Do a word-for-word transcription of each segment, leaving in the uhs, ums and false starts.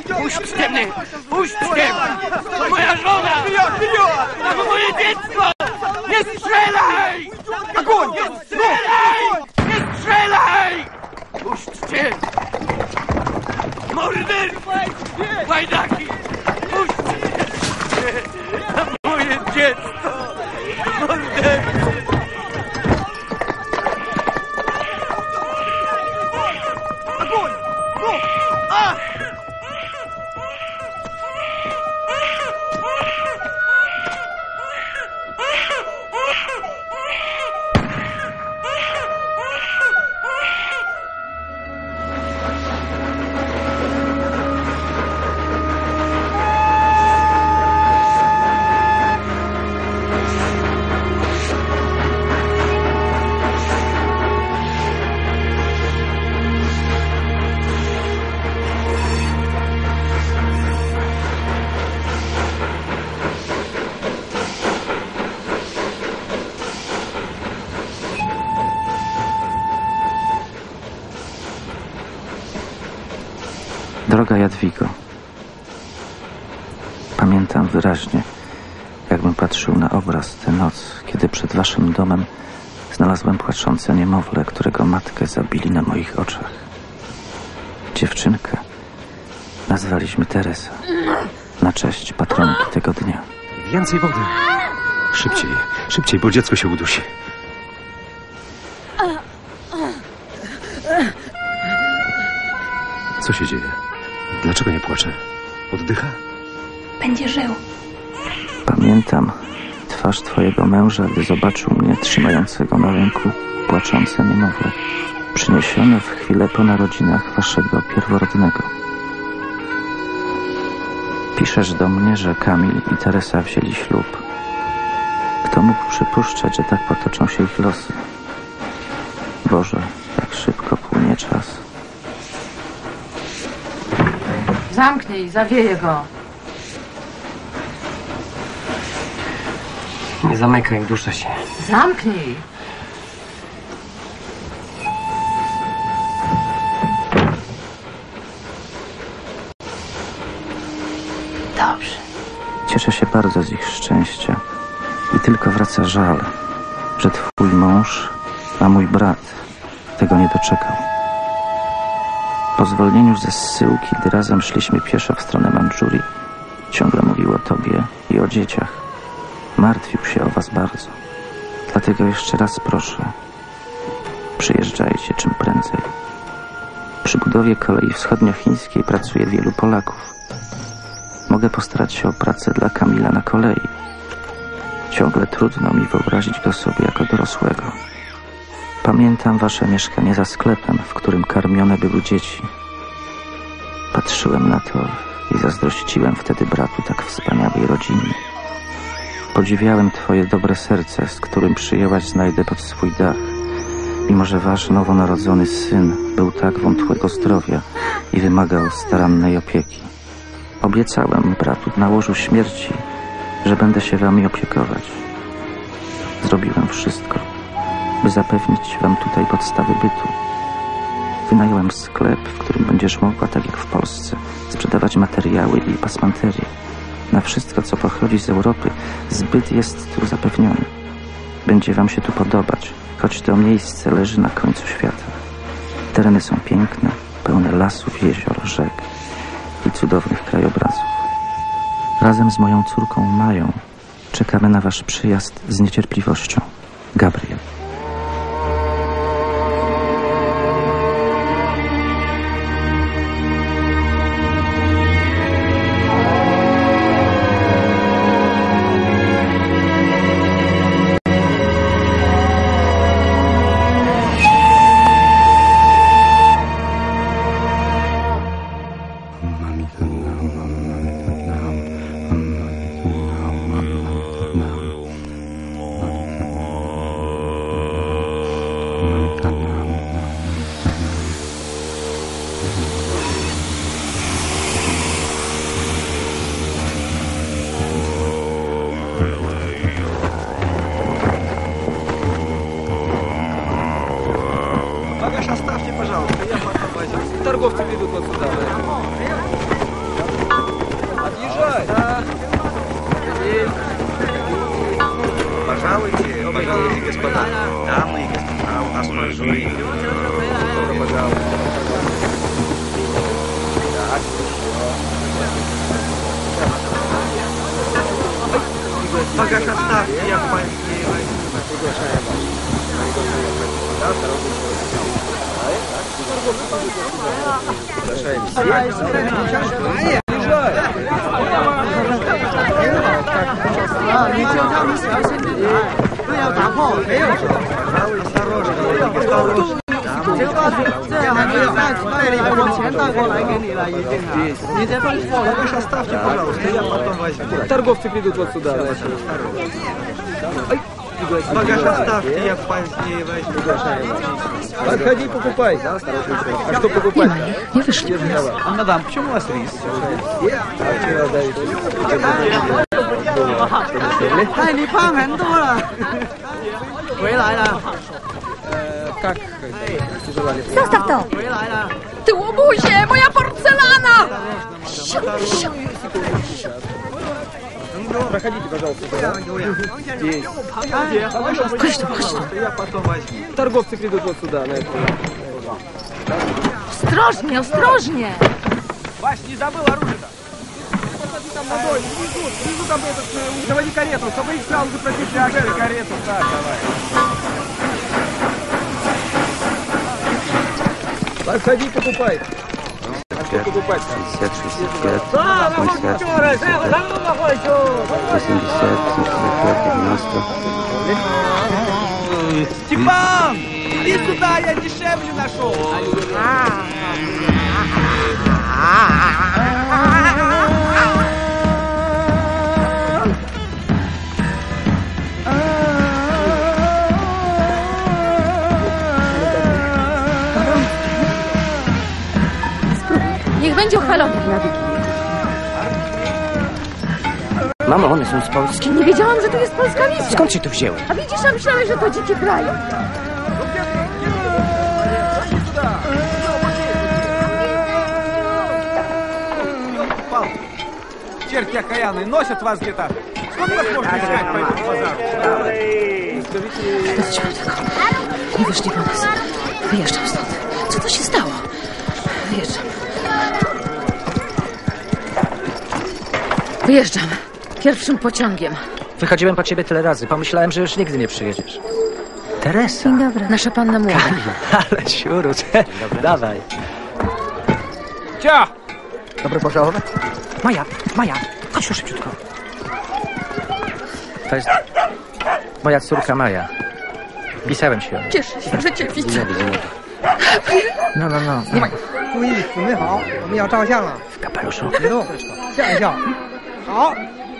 Puśćcie mnie! Puśćcie! To moja żona! To moje dziecko! Nie strzelaj! Nie strzelaj! Nie strzelaj! Puśćcie! Mordercy! Łajdaki! Puśćcie! To moje dziecko! Mordercy! Droga Jadwigo, pamiętam wyraźnie, jakbym patrzył na obraz tę noc, kiedy przed waszym domem znalazłem płaczące niemowlę, którego matkę zabili na moich oczach. Dziewczynkę nazwaliśmy Teresa, na cześć patronki tego dnia. Więcej wody. Szybciej, szybciej, bo dziecko się udusi. Co się dzieje? Dlaczego nie płacze? Oddycha? Będzie żył. Pamiętam twarz twojego męża, gdy zobaczył mnie trzymającego na ręku płaczące niemowlę, przyniesione w chwilę po narodzinach waszego pierworodnego. Piszesz do mnie, że Kamil i Teresa wzięli ślub. Kto mógł przypuszczać, że tak potoczą się ich losy? Boże, jak szybko płynie czas. Zamknij, zawieję go. Nie zamykaj, duszę się. Zamknij. Dobrze. Cieszę się bardzo z ich szczęścia i tylko wraca żal, że twój mąż, a mój brat tego nie doczekał. Po zwolnieniu ze zsyłki, gdy razem szliśmy pieszo w stronę Mandżurii, ciągle mówił o tobie i o dzieciach. Martwił się o was bardzo. Dlatego jeszcze raz proszę, przyjeżdżajcie czym prędzej. Przy budowie kolei wschodniochińskiej pracuje wielu Polaków. Mogę postarać się o pracę dla Kamila na kolei. Ciągle trudno mi wyobrazić go sobie jako dorosłego. Pamiętam wasze mieszkanie za sklepem, w którym karmione były dzieci. Patrzyłem na to i zazdrościłem wtedy bratu tak wspaniałej rodziny. Podziwiałem twoje dobre serce, z którym przyjęłaś znajdę pod swój dach, mimo że wasz nowonarodzony syn był tak wątłego zdrowia i wymagał starannej opieki. Obiecałem bratu na łożu śmierci, że będę się wami opiekować. Zrobiłem wszystko, by zapewnić wam tutaj podstawy bytu. Wynająłem sklep, w którym będziesz mogła, tak jak w Polsce, sprzedawać materiały i pasmanterię. Na wszystko, co pochodzi z Europy, zbyt jest tu zapewniony. Będzie wam się tu podobać, choć to miejsce leży na końcu świata. Tereny są piękne, pełne lasów, jezior, rzek i cudownych krajobrazów. Razem z moją córką Mają czekamy na wasz przyjazd z niecierpliwością. Gabriel. Багаж оставьте, пожалуйста, я потом возьму. Торговцы ведут вот сюда. Bagaż stawki, jak pańskie. Торговцы придут вот сюда. Bagaż stawki, jak pańskie. Подходи, покупай. А что покупать? Nie wyszli. Мадам, почему у вас рис? 哎，你胖很多了，回来了， Как? Zostaw to! 回来了。 Ty łobuzie, moja porcelana! Siu, siu. Проходите, пожалуйста. Здесь. Chodź tu, chodź tu. Ja потом возьму. Торговцы придут вот сюда. На эту. Ostrożnie, ostrożnie! Вась, не забыл оружие-то? Посмотри там на дой, внизу, внизу там этот, э, заводи карету, чтобы их сразу же пропустили карету. Так, давай. Подходи, покупай. А что покупать? шестьдесят, шестьдесят пять, восемьдесят, восемьдесят, девяносто. Степан! Иди сюда, я дешевле нашел. Niech będzie uchwalony. Mamo, one są z Polski? Nie wiedziałam, że tu jest polska misja. Skąd się tu wzięły? A widzisz, a myślałeś, że to dziki kraj. Черти окаянные носят вас где-то. Сколько вас можно искать по этому базару? Dosyć tego. Nie wyszli po nas. Wyjeżdżam stąd. Co to się stało? Wyjeżdżam. Wyjeżdżam. Pierwszym pociągiem. Wychodziłem po ciebie tyle razy. Pomyślałem, że już nigdy nie przyjedziesz. Teresa. Dzień dobry. Nasza panna młoda. Ale siurut. Dawaj. Cia! Dobry pożałować? Maja, Maja, chodź tu szybciutko. To jest moja córka Maja. Pisałem ci o niej. Cieszę się, że cię widzę. No, no, no. 注意，准备好，我们要照相了， W kapeluszu. 别动，笑一笑。好。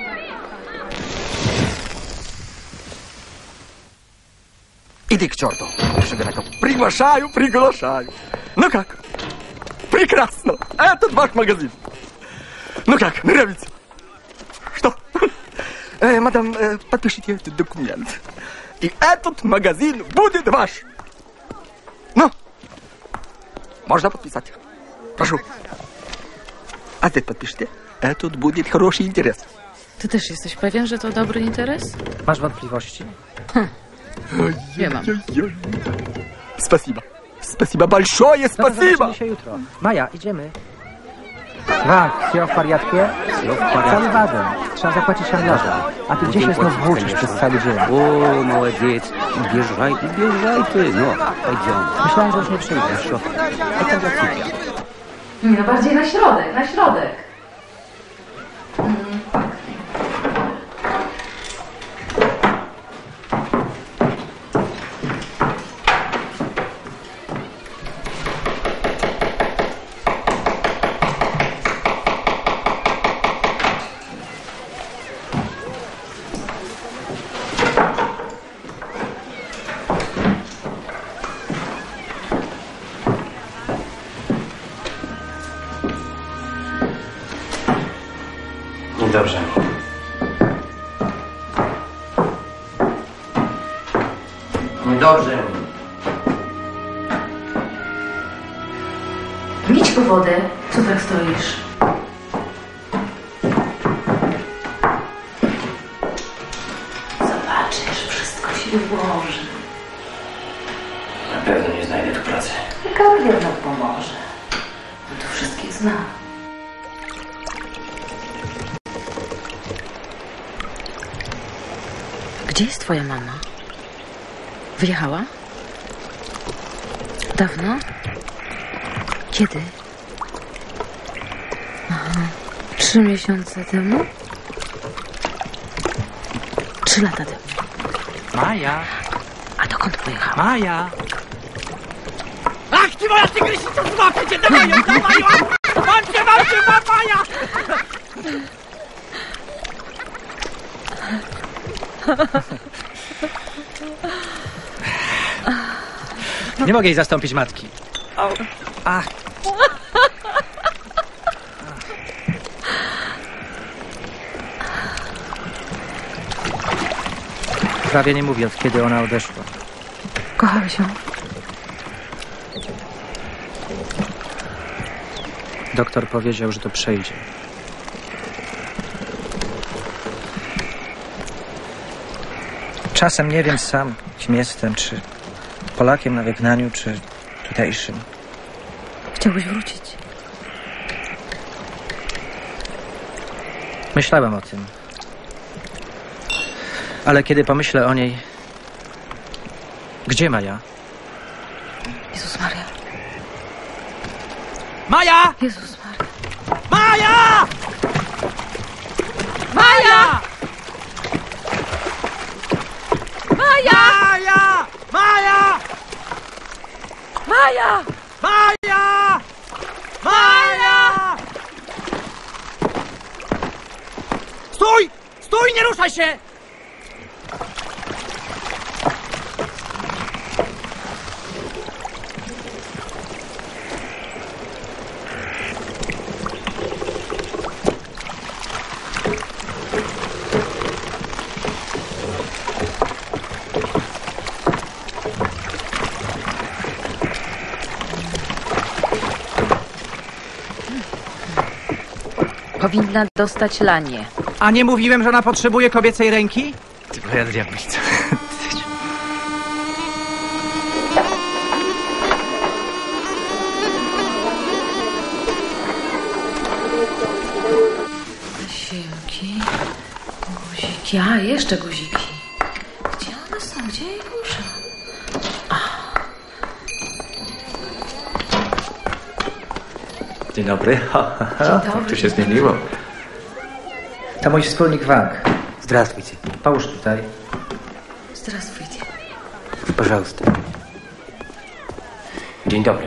Иди к черту. Приглашаю, приглашаю. Ну как? Прекрасно. Этот ваш магазин. Ну как, нравится? Что? Э, мадам, э, подпишите этот документ. И этот магазин будет ваш. Ну, можно подписать. Прошу. А ты подпишите. Этот будет хороший интерес. Ty też jesteś pewien, że to dobry interes? Masz wątpliwości? Nie mam. Спасибо. Спасибо большое, No to спасибо. zobaczymy się jutro. Maja, idziemy. Tak, все в порядке? Cały wagon. Trzeba zapłacić handlarzom. A ty gdzie się znów włóczysz przez cały dzień? О, молодец. Бежай ты, бежай ты. Ну, пойдем. Myślałem, że już nie przyjdziesz. Это для тебя. Nie, no bardziej na środek, na środek. Dobrze. Dobrze. Idź po wodę. Co tak stoisz? Zobaczysz, wszystko się ułoży. Na pewno nie znajdę tu pracy. Kawaler nam pomoże. On tu wszystkich zna. Gdzie jest twoja mama? Wyjechała? Dawno? Kiedy? Aha. Trzy miesiące temu? Trzy lata temu. Maja! A dokąd pojechała? Maja! Ach, ty moja tygrysica, złapię cię, dawaj ją, dawaj ją! Mam cię, mam cię, Maja! Nie mogę jej zastąpić matki. Ach. Prawie nie mówię, od kiedy ona odeszła. Kochałeś ją? Doktor powiedział, że to przejdzie. Czasem nie wiem sam, kim jestem, czy Polakiem na wygnaniu, czy tutejszym. Chciałbyś wrócić? Myślałem o tym. Ale kiedy pomyślę o niej... Gdzie Maja? Jezus Maria. Maja! Jezus Maria. Maja! Maja! Maja! Maja! Maja! Maja! Maja! Stój! Stój, nie ruszaj się! Powinna dostać lanie. A nie mówiłem, że ona potrzebuje kobiecej ręki? Ty moja diablica. Siłki, guziki, a jeszcze guziki. Gdzie one są? Gdzie je muszę? Dzień dobry. Dzień dobry. Tu się zmieniło. To mój wspólnik Wang. Здравствуйте. Połóż tutaj. Здравствуйте. Пожалуйста. Dzień dobry.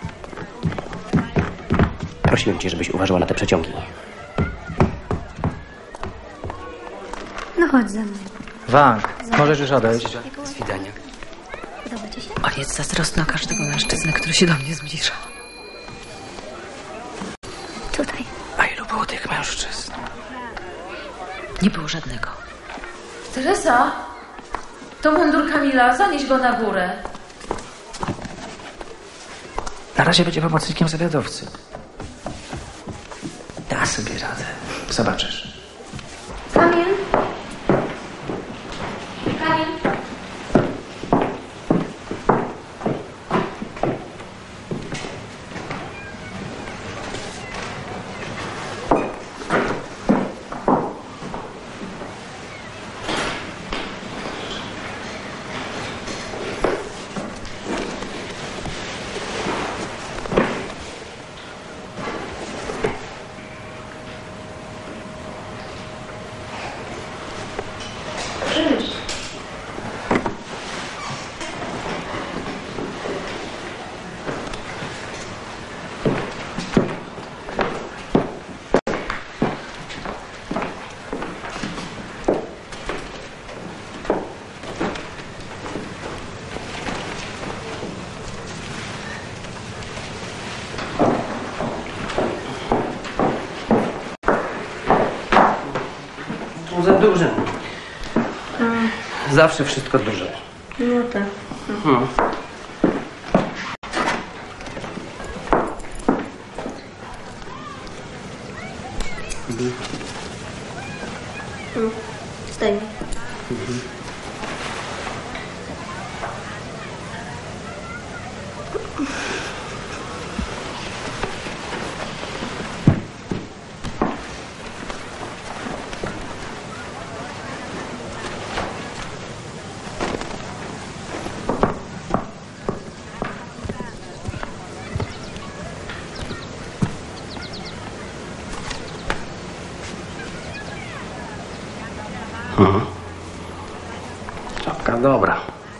Prosiłem cię, żebyś uważała na te przeciągi. No chodź za mną. Wang, możesz już odejść. Do widzenia. Podoba ci się? On jest zazdrosny o każdego mężczyznę, który się do mnie zbliża. Tutaj. A ilu było tych mężczyzn? Nie było żadnego. Teresa! To mundur Kamila, zanieś go na górę. Na razie będzie pomocnikiem zawiadowcy. Da sobie radę. Zobaczysz. Kamil? Kamil? Za duże. Zawsze wszystko duże. No tak. Hmm. Staj. Mhm. Czapka dobra.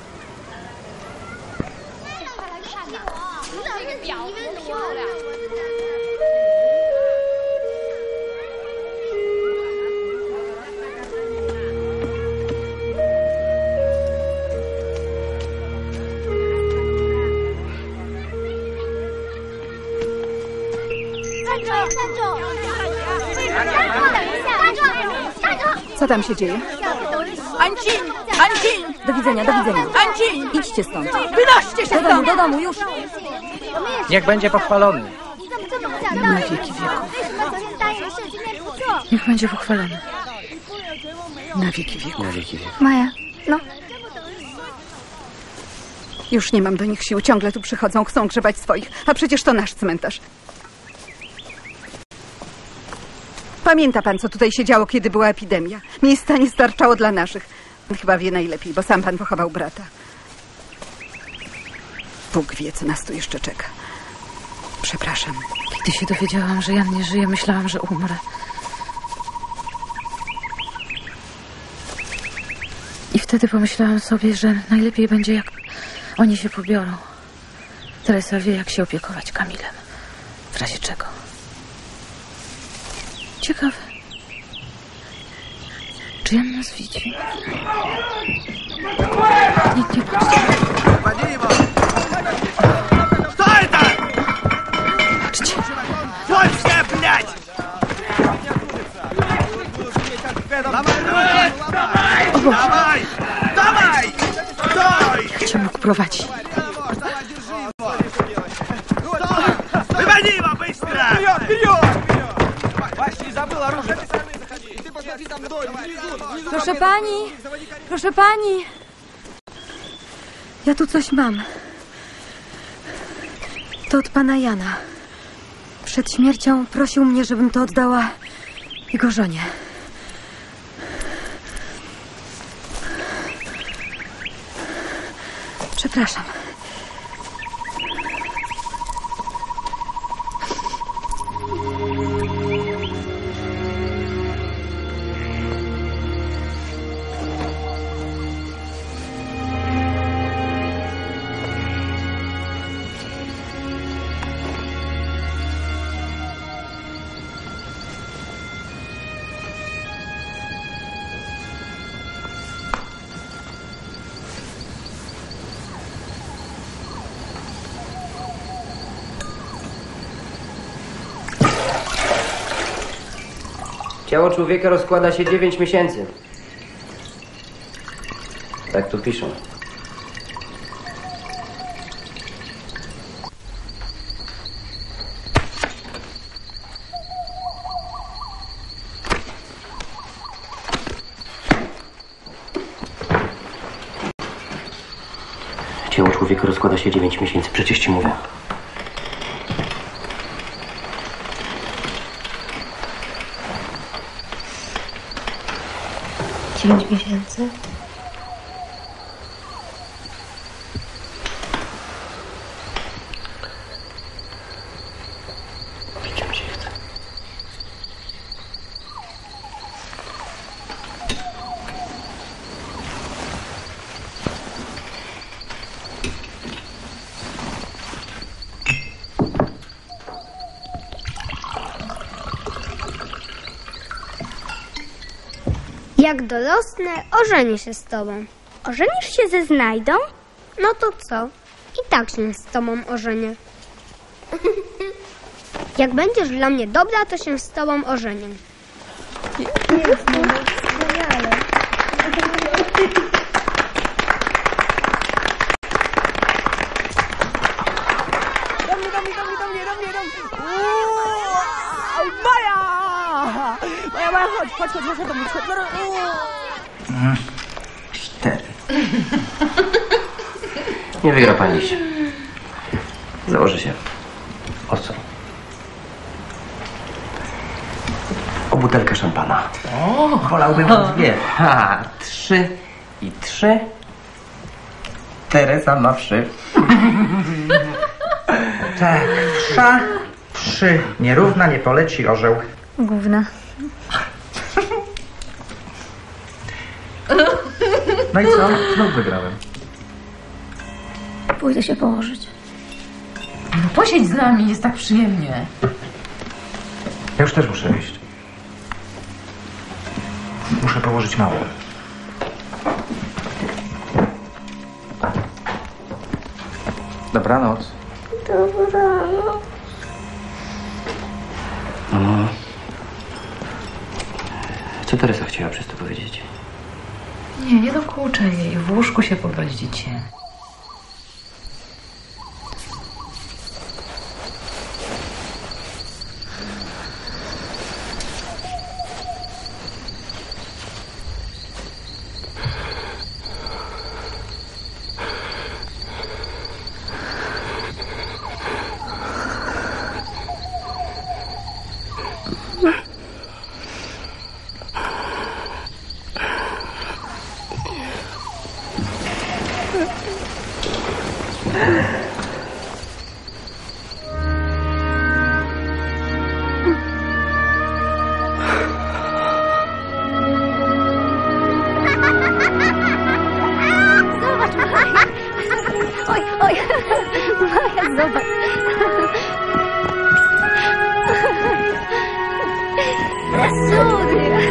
Co tam się dzieje? Ancin! Ancin! Do widzenia, do widzenia. Ancin! Idźcie stąd. Wynoście się Do domu, stąd! do domu, już. Niech będzie pochwalony. Na wieki wieków. Niech będzie pochwalony. Na wieki wieków. Na wieki wieków. Maja, no. Już nie mam do nich sił. Ciągle tu przychodzą, chcą grzebać swoich. A przecież to nasz cmentarz. Pamięta pan, co tutaj się działo, kiedy była epidemia? Miejsca nie starczało dla naszych. Chyba wie najlepiej, bo sam pan pochował brata. Bóg wie, co nas tu jeszcze czeka. Przepraszam. Kiedy się dowiedziałam, że Jan nie żyje, myślałam, że umrę. I wtedy pomyślałam sobie, że najlepiej będzie, jak oni się pobiorą. Teresa wie, jak się opiekować Kamilem. W razie czego. Ciekawe. Czy Jan nas widzi? Nikt nie patrzy. Что это? Patrzcie. Больше, блядь! Давай, давай! Давай! Давай! Cię mógł prowadzić. Выводи его быстро! Вперед, вперед! Вась, не забыл оружие. Proszę pani, proszę pani. Ja tu coś mam. To od pana Jana. Przed śmiercią prosił mnie, żebym to oddała jego żonie. Przepraszam. Ciało człowieka rozkłada się dziewięć miesięcy. Tak tu piszą. Ciało człowieka rozkłada się dziewięć miesięcy, przecież ci mówię. Dziewięć miesięcy. Pić mi się chce. Jak dorosnę, ożenię się z tobą. Ożenisz się ze Znajdą? No to co? I tak się z tobą ożenię. Jak będziesz dla mnie dobra, to się z tobą ożenię. Jest, no, wspaniale. Do mnie, do mnie, do mnie, do mnie, do mnie, do mnie! Uuu, Maja! Maja, Maja, chodź, chodź, chodź, chodź do mnie, chodź, Mm, cztery. Nie wygra pani się. Założy się. O co? O butelkę szampana. O, wolałbym o dwie. Ha, trzy i trzy. Teresa ma wszy. Tak, wsza, wszy. Nierówna nie poleci orzeł. Gówna. No i co? Znów wygrałem. Pójdę się położyć. No posiedź z nami, jest tak przyjemnie. Ja już też muszę iść. Muszę położyć mało. Dobranoc. Dobranoc. Mamo, co Teresa chciała przez to powiedzieć? Nie, nie dokuczaj jej. W łóżku się pogodzicie. Oj, oj, Maja, zobacz. Cudnie.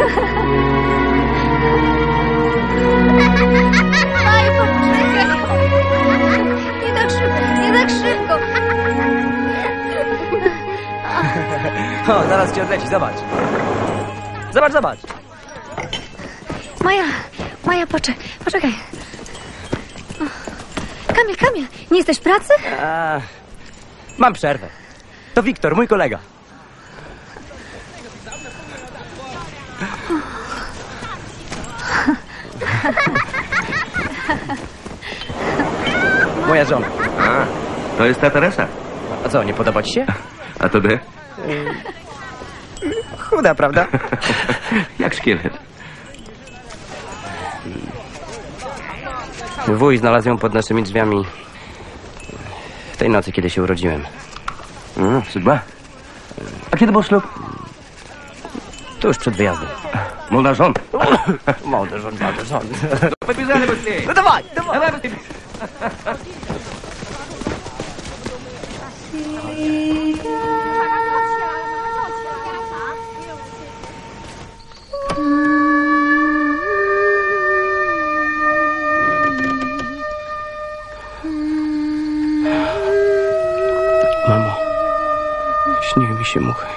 Maja, poczekaj. Nie tak szybko, nie tak szybko. O, zaraz cię odleci, zobacz. Zobacz, zobacz. Maja, Maja, poczekaj, poczekaj. Kamil, Kamil, nie jesteś w pracy? A, mam przerwę. To Wiktor, mój kolega. Moja żona. A, to jest ta Teresa. A co, nie podoba ci się? A tobie? Chuda, prawda? Jak szkielet. Wuj znalazł ją pod naszymi drzwiami w tej nocy, kiedy się urodziłem. No, судьба. A kiedy był ślub? Tuż przed wyjazdem. Молодой żon. Młody rząd, młody rząd. Побежали быстрее. No dawaj, dawaj. Давай быстрее. Mamo, śniły mi się muchy.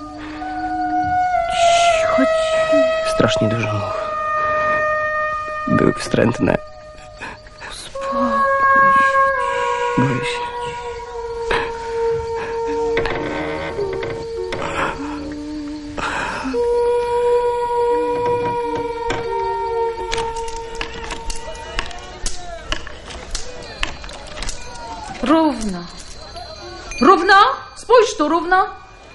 Chodź. Strasznie dużo much. Były wstrętne. Spokój się. Boję się. Równo. Równo? Spójrz tu, równo.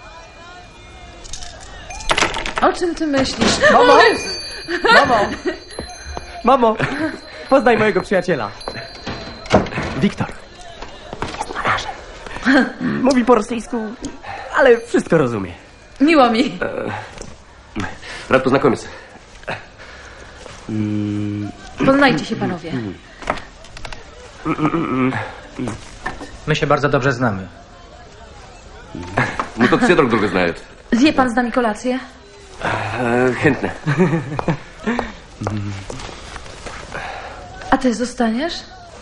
O czym ty myślisz? Mamo! Mamo! Mamo! Poznaj mojego przyjaciela. Wiktor. Jest malarzem. Mówi po rosyjsku, ale wszystko rozumie. Miło mi. Rad познакомиться. Poznajcie się, panowie. My się bardzo dobrze znamy. Мы тут все друг друга знают. Zje pan z nami kolację? Э, Chętnie. A ty zostaniesz?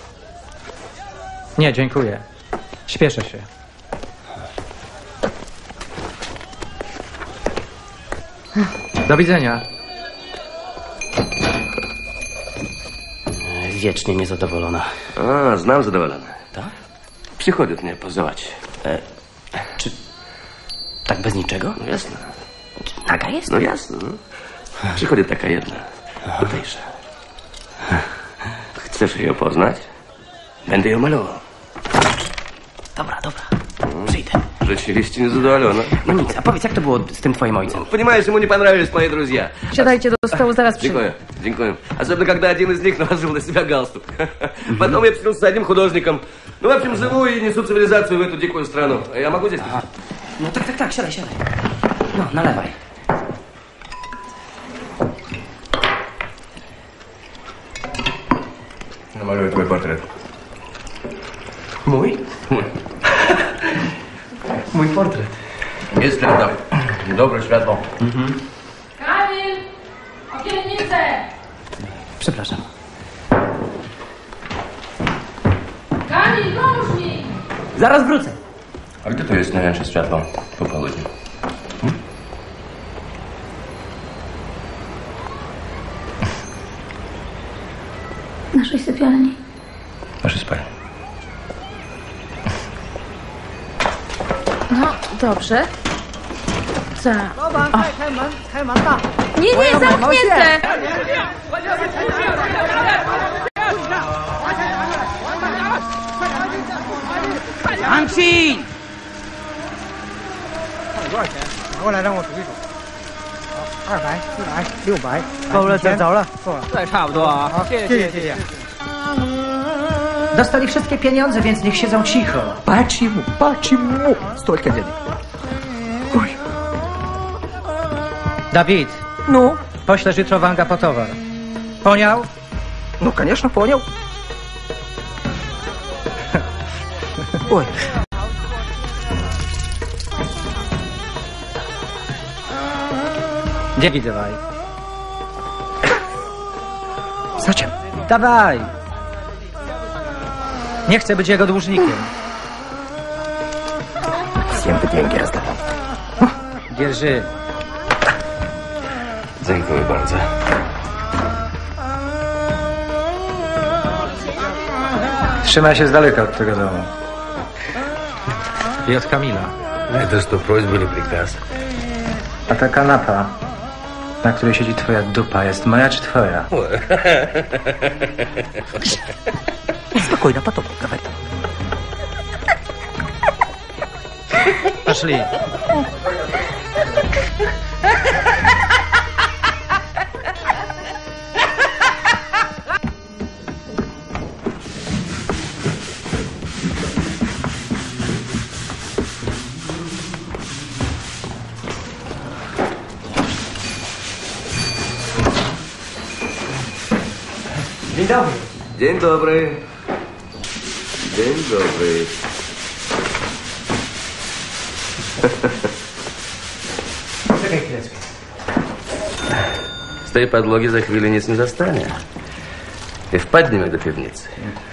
Nie, dziękuję. Śpieszę się. Do widzenia. Wiecznie niezadowolona. А, знам задоволена. Tak? Przychodят mnie pozować. E, czy tak bez niczego? No jasne. Naga jest? No jasne. No. Przychodzi taka jedna. Tutejsza. Chcesz ją poznać? Będę ją malował. Dobra, dobra. Przyjdę. Rzeczywiście niezadowolona. No nic, a powiedz, jak to było z tym twoim ojcem? Понимаешь, ему не понравились мои друзья. Siadajcie do stołu, zaraz przyjdę. Dziękuję, dziękuję. Особенно, когда один из них наложил на себя галстук. Потом я встретился с одним художником. Ну, в общем, живу и несу цивилизацию в эту дикую страну. А я могу здесь? No tak, tak, tak, siadaj, siadaj. No, nalewaj. Малюю твой портрет. Mój? Mój portret. Jest tam. Dobre światło. Mhm. Kamil! Okiennicę! Przepraszam. Kamil, pomóż mi! Zaraz wrócę. A gdzie to jest największe światło po południu? Hmm? W naszej sypialni. Nasze spanie. No, dobrze. Co? 老板，快开门，开门大。 Nie, nie, zamknięte! 安心。多少钱？拿过来让我数一数。好，二百、四百、六百，够了，走走了，够了。 这差不多啊。 好，谢谢谢谢。 Dostali wszystkie pieniądze, więc niech siedzą cicho. Почему? Почему? Столько денег. Ой. Dawid. Ну? Poślesz jutro Wanga po towar. Poнял? Ну, конечно, понял. Ой. Деньги давай. Зачем? Dawaj. Nie chcę być jego dłużnikiem. Всем ты деньги раздавал. Dzierży. Dziękuję bardzo. Trzymaj się z daleka od tego domu. I od Kamila. Это что, просьба или приказ? A ta kanapa, na której siedzi twoja dupa, jest moja czy twoja? Спокойно, потом говори. Пошли. Dzień dobry. Dzień dobry. Dzień dobry. Czekaj chwileczkę. Z tej podłogi za chwilę nic nie zostanie. I wpadniemy do piwnicy.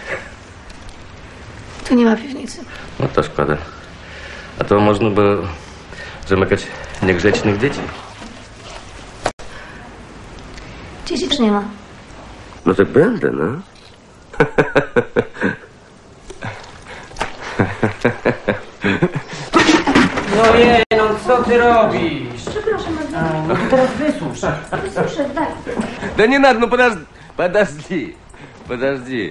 Tu nie ma piwnicy. No to szkoda. A to można by zamykać niegrzecznych dzieci. Dzieci też nie ma. No tak będę, no. No jej, no co ty robisz? Przepraszam, Aj, no to teraz wysłuch. Słyszę, daj. Да не надо, ну подожди. Подожди. Подожди.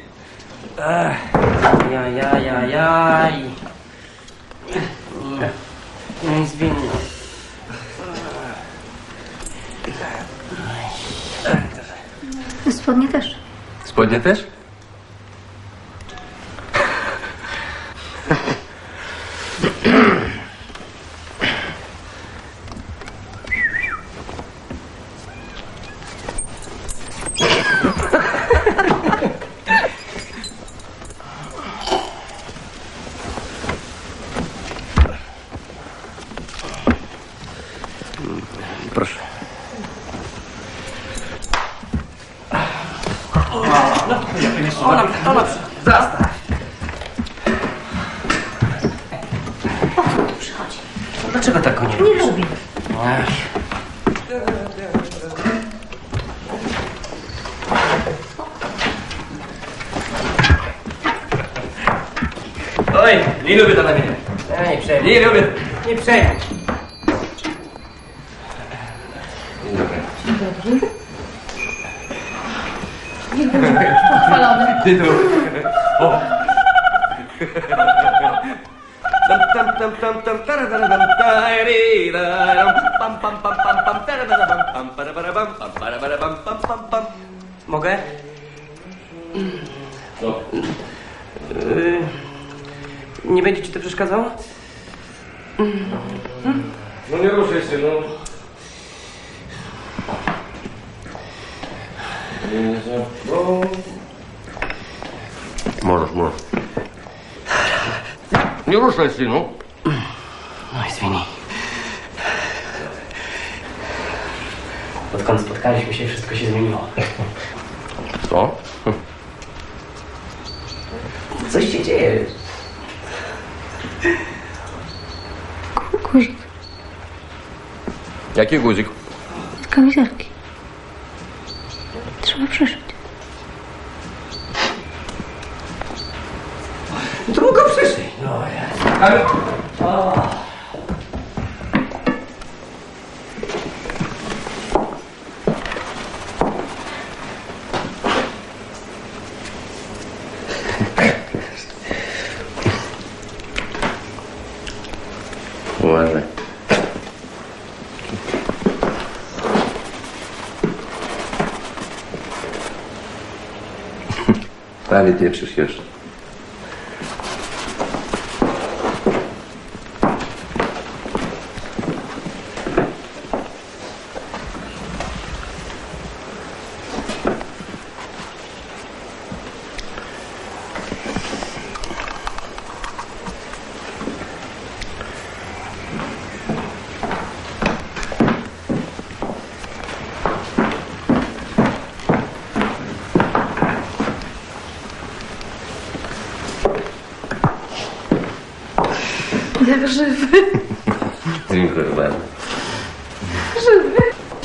Jajajajaj. Nie zwinnie. Spodnie też. Spodnie też? Proszę. Ona, ona, zastaw. Przychodzi. Dlaczego tak go nie Nie lubisz? lubię. Ach. Oj, nie lubię to na mnie. Nie przejmuj. Nie lubię. Nie przejmuj. Niech będzie pochwalony. Ty tu. O. Tam tam tam tam taradadam taridadam pam pam pam pam pam taradadam pam parabarabam pam parabarabam pam pam pam. Mogę? No. Yy, nie będzie ci to przeszkadzało? No nie ruszaj się, no. ruszaj się, no. No, извини. Odkąd spotkaliśmy się, wszystko się zmieniło. Co? Coś się dzieje. Guzik. Jaki guzik? Z kamizelki. Trzeba przeszyć. To mogę przyszyć. No, ja... Ale... O. Uważaj. Prawie pieprzysz jeszcze. Jak żywy. Dziękuję bardzo. Żywy.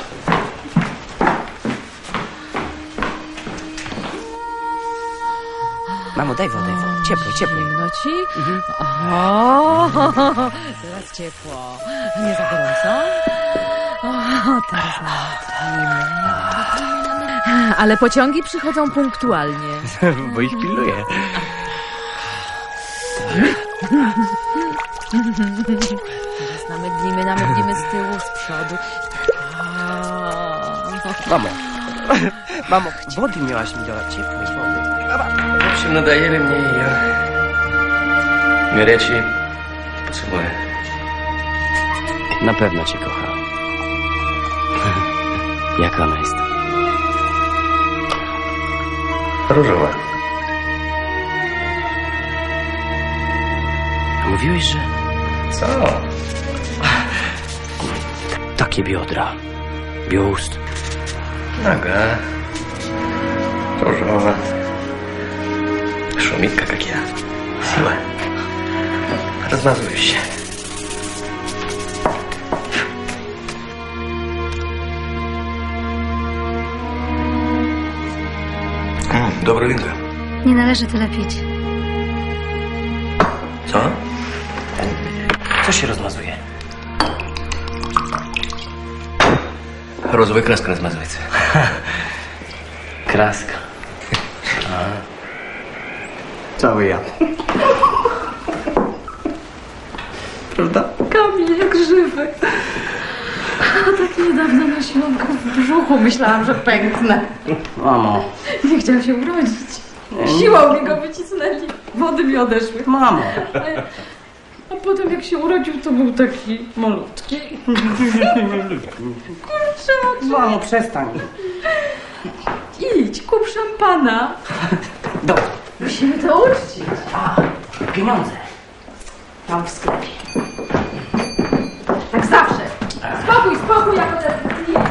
Mamo, daj wodę, wodę. Ciepłej, ciepłej. Zimno ci? Mhm. O, teraz ciepło. Nie za gorąco? O, teraz nawet. Ale pociągi przychodzą punktualnie. Bo ich pilnuję. Teraz namydlimy, namydlimy z tyłu, z przodu. Mamo, mamo, wody miałaś mi dać, ciepłej wody. В общем, надоели мне ее горячие поцелуи. Na pewno cię kocha. Jak ona jest? Różowa. A mówiłeś, że... Co? Takie biodra. Biust. Нога. Różowa. Шумит, как я. Сила. Размазываюсь się. Mm, dobre winko. Nie należy tyle pić. Co? Co się rozmazuje? Розовая краска размазывается. Kraska. Cały ja. Prawda? Kamil, jak żywy. A tak niedawno nosiłam go w brzuchu. Myślałam, że pęknę. Mamo. Nie chciałam się urodzić. Siłą mi go wycisnęli. Wody mi odeszły. Mamo. A, a potem jak się urodził, to był taki malutki. Kurczę, Mamo, przestań. idź, kup szampana. Dobrze. Musimy to uczcić. A, pieniądze. Mam w sklepie. Tak zawsze. Spokój, spokój, jak one zje.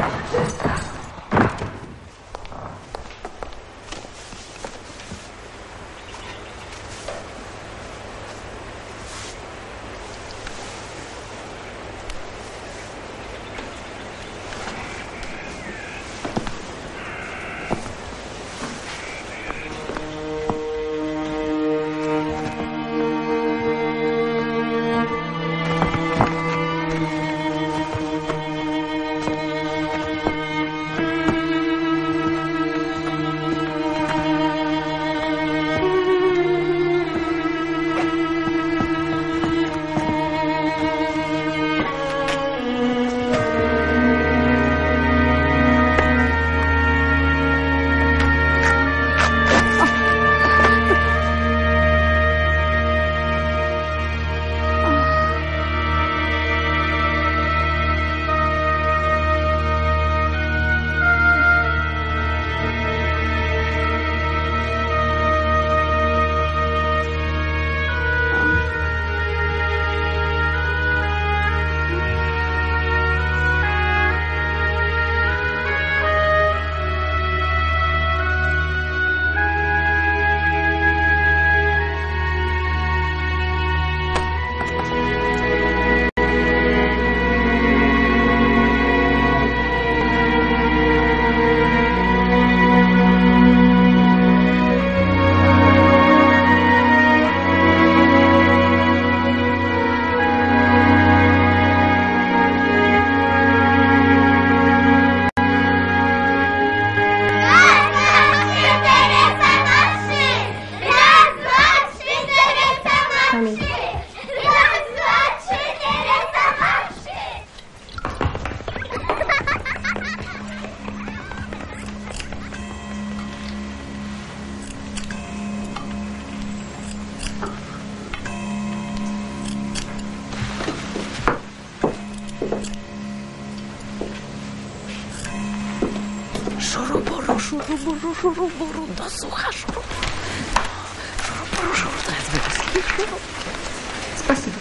szuru, buru, szuru, buru, do słucha, szuru. Szuru, buru, szuru, teraz wyrośnie, szuru. Spasibo.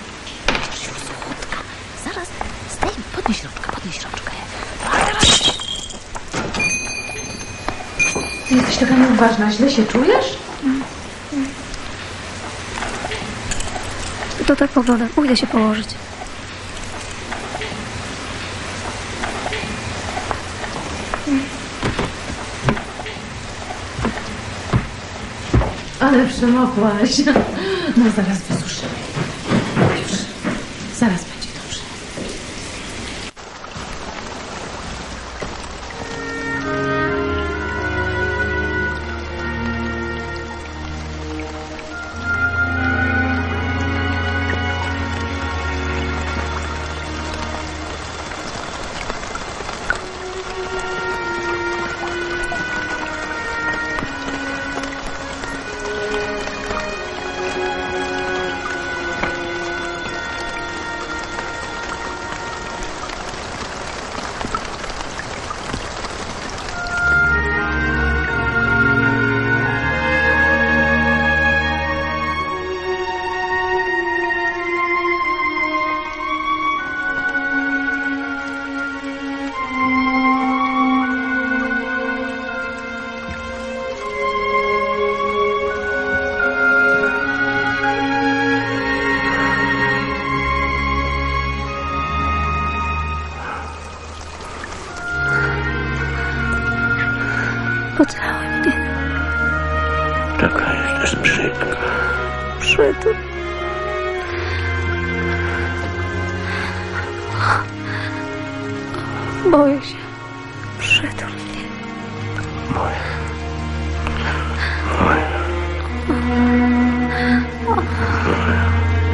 Zaraz, zdejmij, podnieś środka, podnieś rączkę. A teraz... Ty jesteś taka nieuważna, źle się czujesz? To tak pogoda, pójdę się położyć. Ale przemokłaś. No zaraz wysuszymy. Już. Zaraz będzie dobrze. Pocałuj mnie. Taka jesteś brzydka. Przytul. Boję się. Przytul mnie. Moja. Moja. Moja.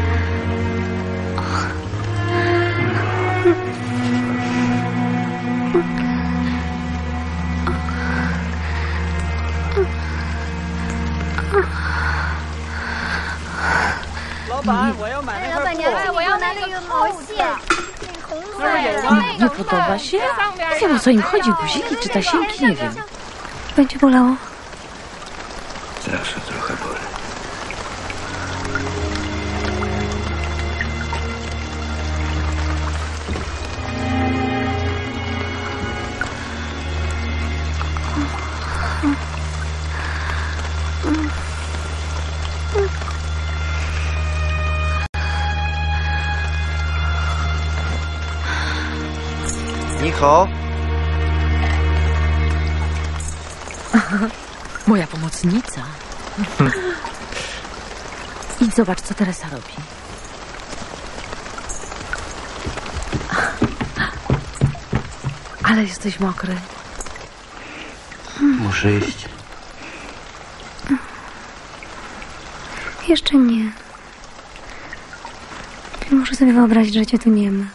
Nie podoba się? Nie wiem, o co im chodzi, guziki czy tasiemki, nie wiem. Będzie bolało? Zawsze trochę boli. Niko? Moja pomocnica. Idź zobacz, co Teresa robi. Ale jesteś mokry. Muszę iść. Jeszcze nie. Muszę sobie wyobrazić, że cię tu nie ma.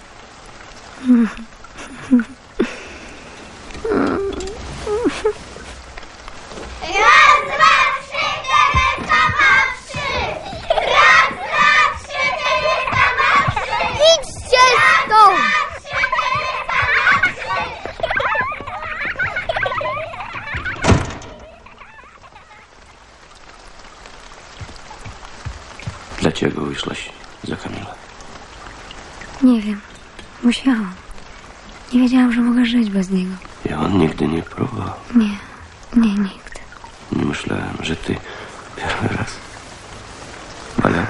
Raz, dwa, trzy, Teresa ma trzy! Raz, dwa, trzy, Teresa ma trzy! Idźcie stąd! Raz, dwa, trzy, Teresa ma trzy! Dlaczego wyszłaś za Kamila? Nie wiem. Musiałam. Nie wiedziałam, że mogę żyć bez niego. Ja on nigdy nie próbował. Nie. Nie, nigdy. Nie myślałem, że ty pierwszy raz. Ale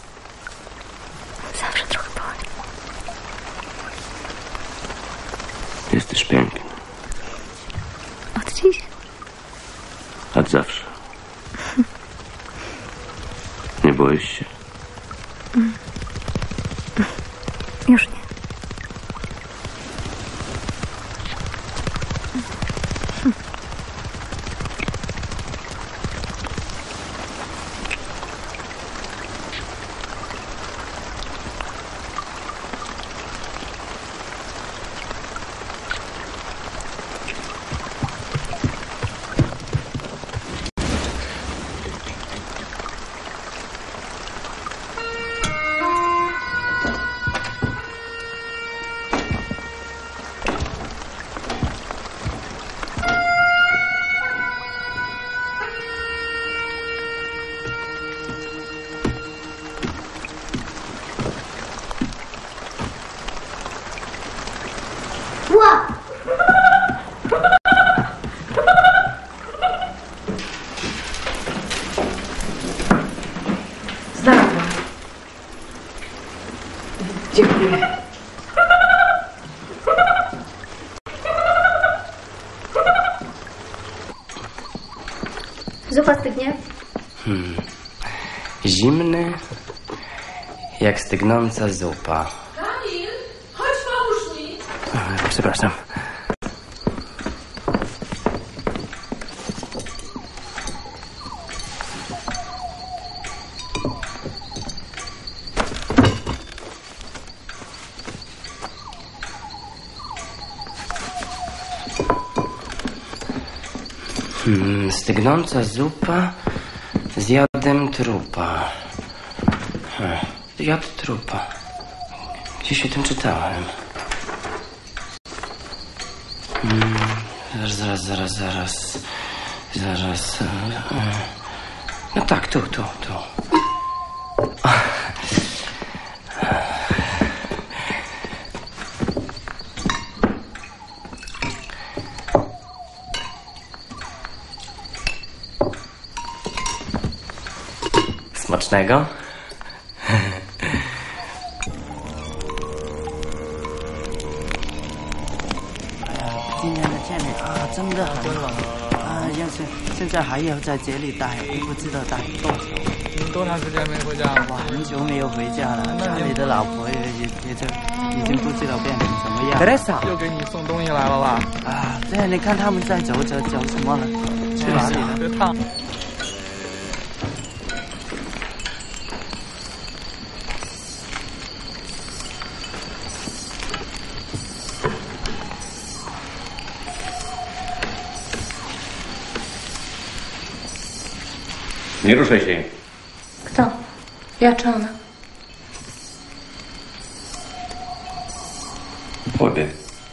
Zawsze trochę boli. jesteś piękny. Od dziś? Od zawsze. Nie boisz się? Mm. Już nie. zupa stygnie? Hmm. Zimny, jak stygnąca zupa. Kamil, chodź pomóż mi. Przepraszam. Hmm, stygnąca zupa z jadem trupa. Hmm, jad trupa. Gdzieś o tym czytałem. Hmm, zaraz, zaraz, zaraz, zaraz, zaraz. No tak, tu, tu, tu. Smacznego? 今天的见面啊，真的很冷啊！要是现在还要在这里待，不知道待多久。 你多长时间没回家？ 哇，很久没有回家了。家里的老婆也也也就已经不知道变成什么样。 Teresa， 又给你送东西来了吧？ 啊，对，你看他们在走走走什么了？去哪里了？ 别烫。 Nie ruszaj się. Kto? Ja czy ona? Obie.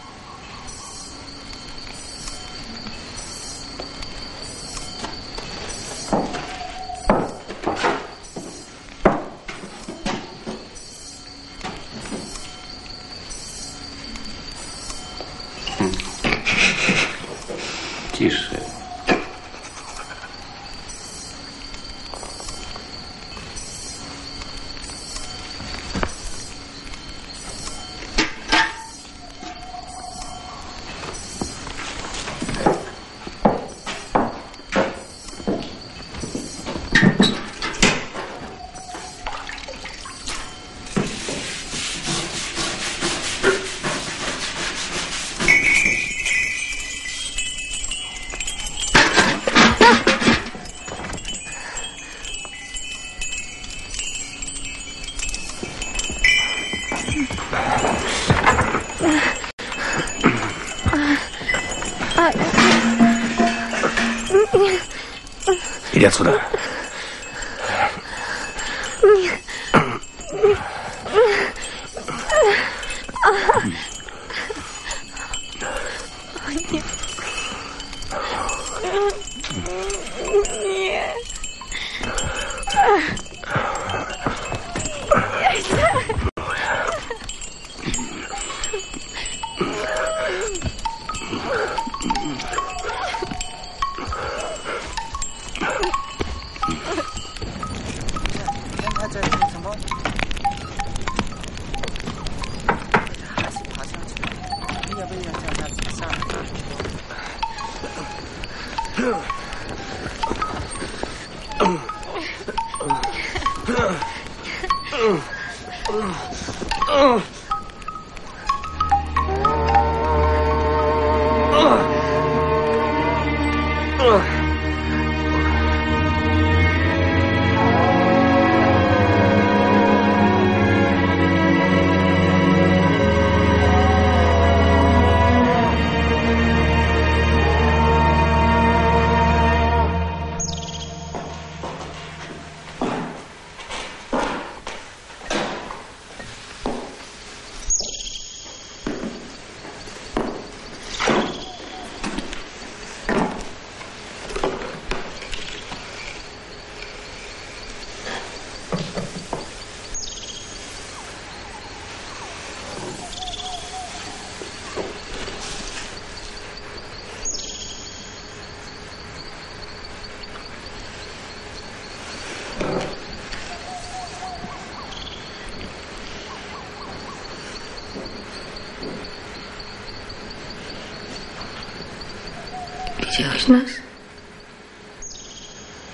Ciszej. Иди отсюда. Widziałeś nas?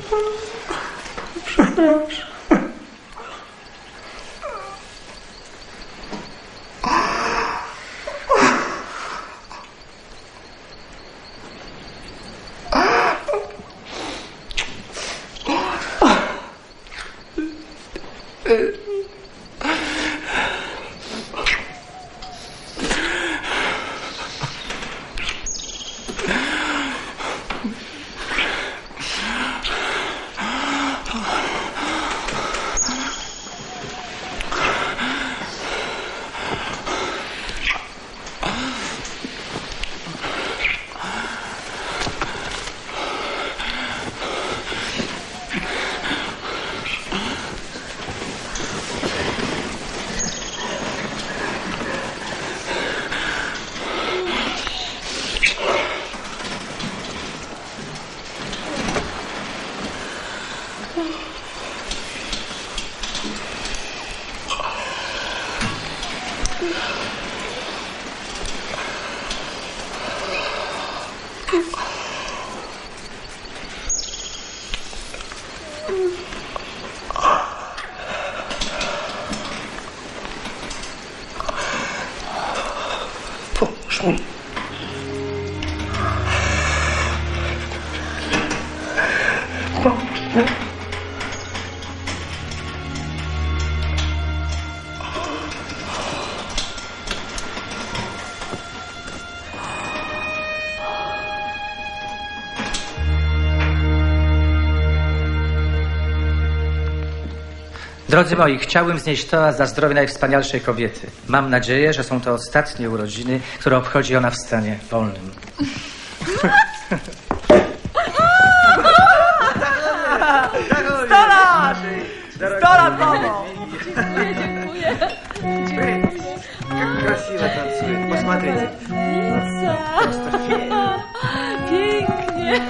Drodzy moi, chciałbym znieść toast za zdrowie najwspanialszej kobiety. Mam nadzieję, że są to ostatnie urodziny, które obchodzi ona w stanie wolnym. Sto lat! Sto lat, mamo! Dziękuję, dziękuję. Как красиво танцует. Посмотрите. Pięknie.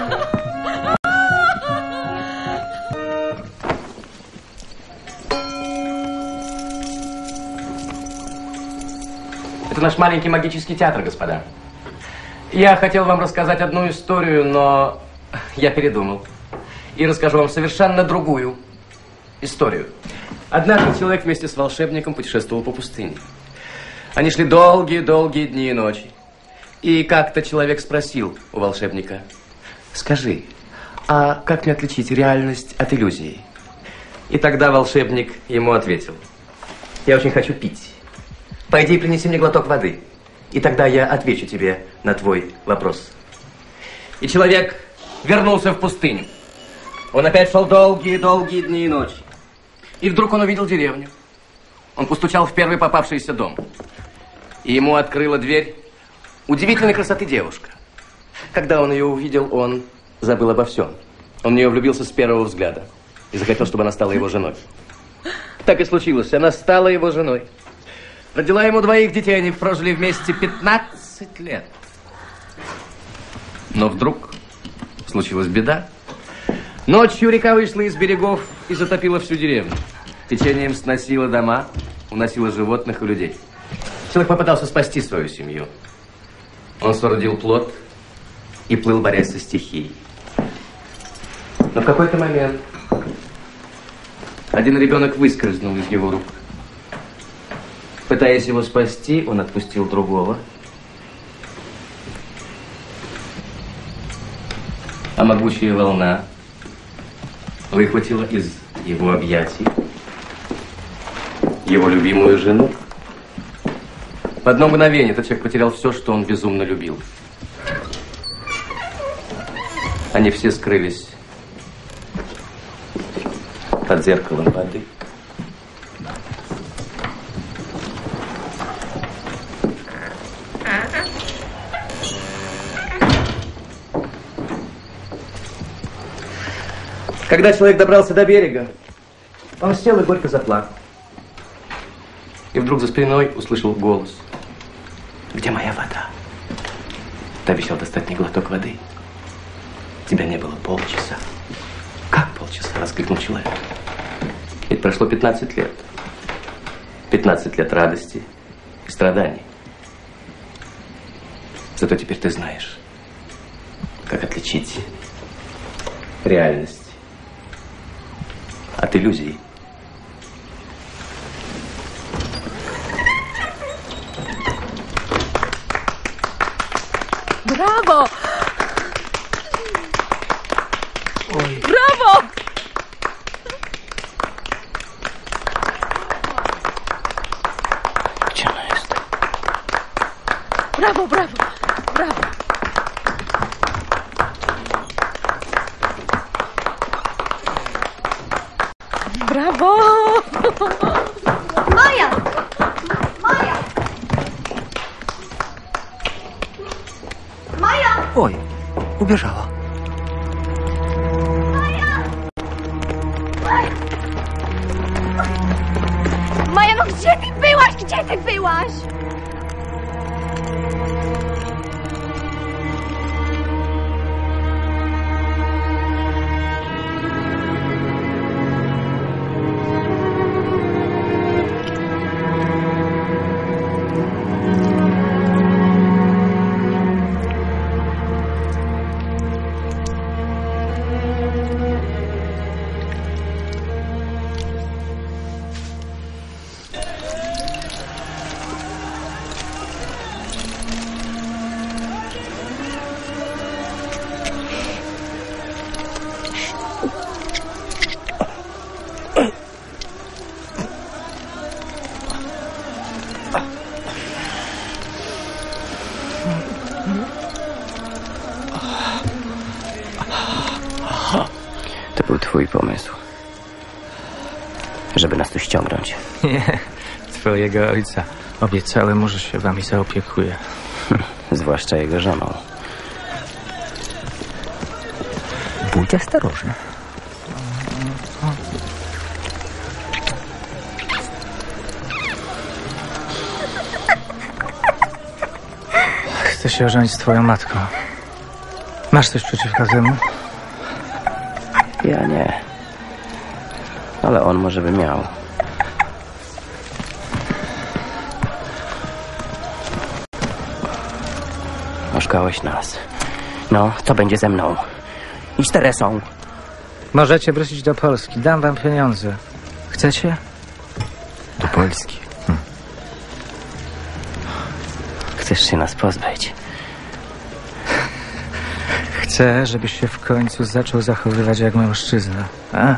Это наш маленький магический театр, господа. Я хотел вам рассказать одну историю, но я передумал. И расскажу вам совершенно другую историю. Однажды человек вместе с волшебником путешествовал по пустыне. Они шли долгие-долгие дни и ночи. И как-то человек спросил у волшебника: «Скажи, а как мне отличить реальность от иллюзии?» И тогда волшебник ему ответил: «Я очень хочу пить. Пойди и принеси мне глоток воды, и тогда я отвечу тебе на твой вопрос». И человек вернулся в пустыню. Он опять шел долгие-долгие дни и ночи. И вдруг он увидел деревню. Он постучал в первый попавшийся дом. И ему открыла дверь удивительной красоты девушка. Когда он ее увидел, он забыл обо всем. Он в нее влюбился с первого взгляда и захотел, чтобы она стала его женой. Так и случилось. Она стала его женой. Родила ему двоих детей, они прожили вместе пятнадцать лет. Но вдруг случилась беда. Ночью река вышла из берегов и затопила всю деревню. Течением сносила дома, уносила животных и людей. Человек попытался спасти свою семью. Он соорудил плот и плыл, борясь со стихией. Но в какой-то момент один ребенок выскользнул из его рук. Пытаясь его спасти, он отпустил другого. А могучая волна выхватила из его объятий его любимую жену. В одно мгновение этот человек потерял все, что он безумно любил. Они все скрылись под зеркалом воды. Когда человек добрался до берега, он сел и горько заплакал. И вдруг за спиной услышал голос: «Где моя вода? Ты обещал достать мне глоток воды. Тебя не было полчаса». «Как полчаса?» — воскликнул человек. Ведь прошло пятнадцать лет. пятнадцать лет радости и страданий. Зато теперь ты знаешь, как отличить реальность от иллюзий. Brawo! Oj. Brawo! Gdzie ona jest? Brawo, brawo, brawo. Brawo! Maja! Maja! Maja! Oj, ubieżała. Maja, no gdzie ty byłaś? Gdzie ty byłaś? To był twój pomysł. Żeby nas tu ściągnąć. Nie, twojego ojca. Obiecałem mu, że się wami zaopiekuje. Zwłaszcza jego żoną. Будь осторожна. Chcę się ożenić z twoją matką. Masz coś przeciwko temu? Ja nie. Ale on może by miał. Oszukałeś nas. No, co będzie ze mną? I z Teresą. Możecie wrócić do Polski. Dam wam pieniądze. Chcecie? Do Polski. Hm. Chcesz się nas pozbyć? Chcę, żebyś się w końcu zaczął zachowywać jak mężczyzna. A?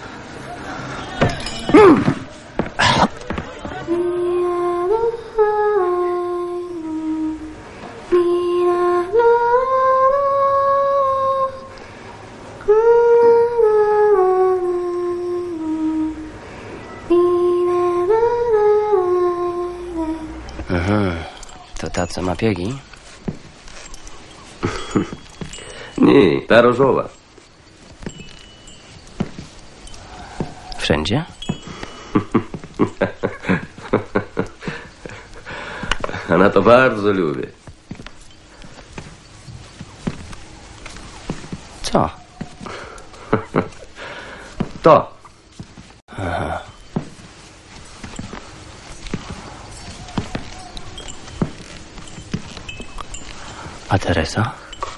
Aha. To ta, co ma piegi? Nie, ta różowa. Wszędzie? Ona to bardzo lubi. Co? To. Aha. A Teresa?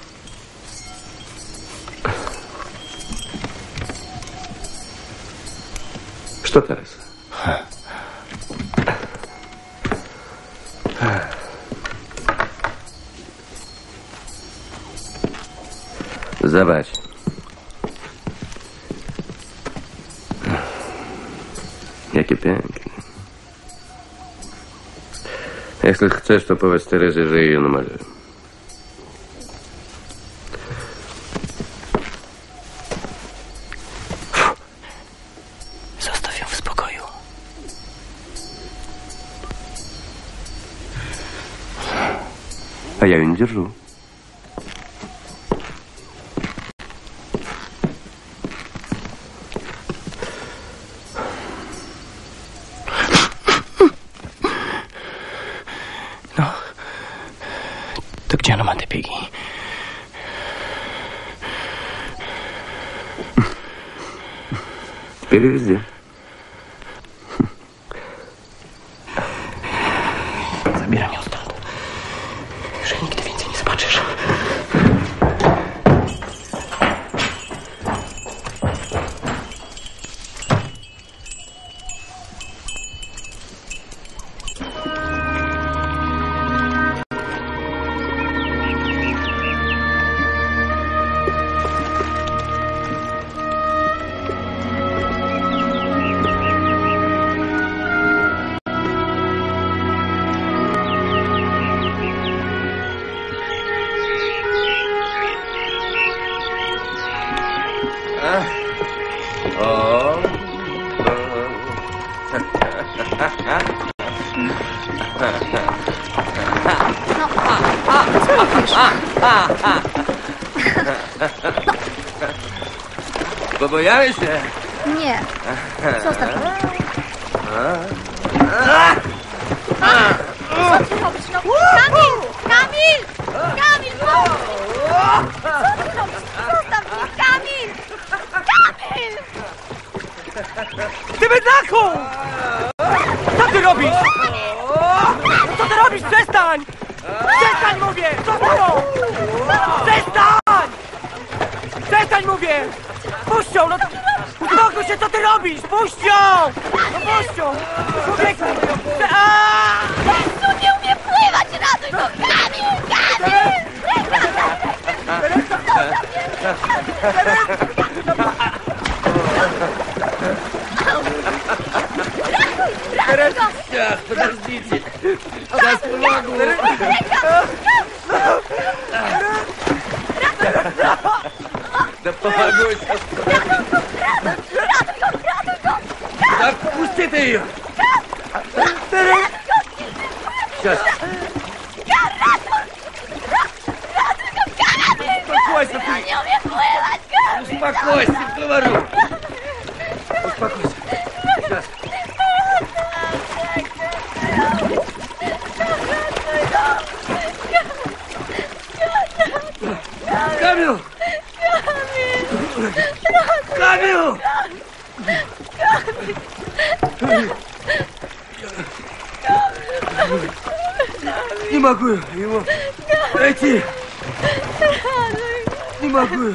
Что, Терesa? Zobacz. Jakie piękne. Jeśli chcesz, to powiedz Terezie, że jej namarzę. Zostaw ją w spokoju. A ja ją nie держу. No, to gdzie ona ma te piegi? Теперь везде. Zabieram ją stąd. Już nigdy więcej nie zobaczysz. O. Pobojałeś się? Nie. Zostaw mnie. Co ty robisz? No, Kamil! Kamil! Kamil, pomóż mi! Co ty robisz? Zostaw mnie, Kamil! Kamil! Ty bydlaku! Co ty robisz? Co ty robisz? Przestań! Przestań, mówię! Co było? Przestań! Przestań, mówię! Puść ją, no! Uspokój się, co ty robisz? Puść ją! No puść ją! Człowieku! Jezu, nie umie pływać! Ratuj go! Kamil! Kamil! Teresa, подождите. Сейчас помогу. Да помогу сейчас. Да пусти ты ее. Сейчас. Успокойся ты. Не умею плывать, Камил! Успокойся, говорю. Успокойся. Сейчас. Камил! Камил! Не могу его найти. Не могу.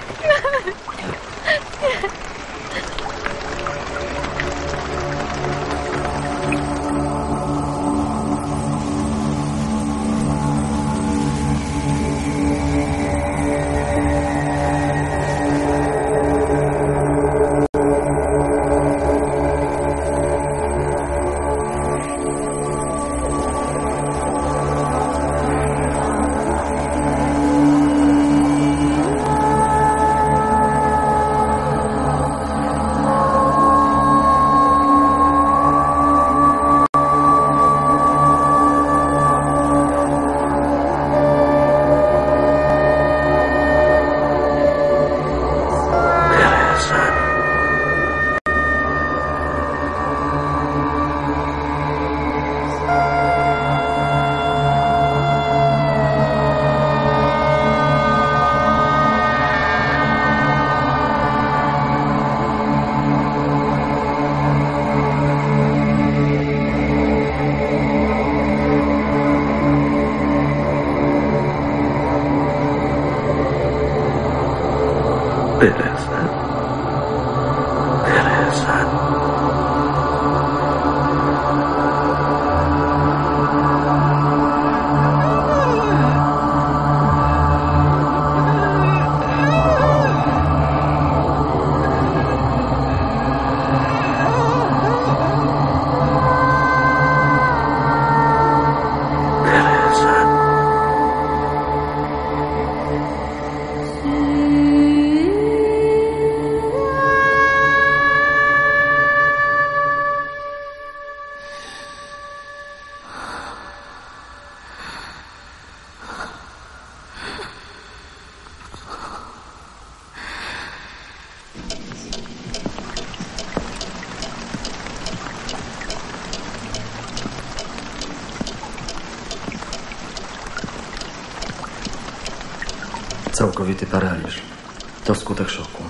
Całkowity paraliż. To skutek szoku.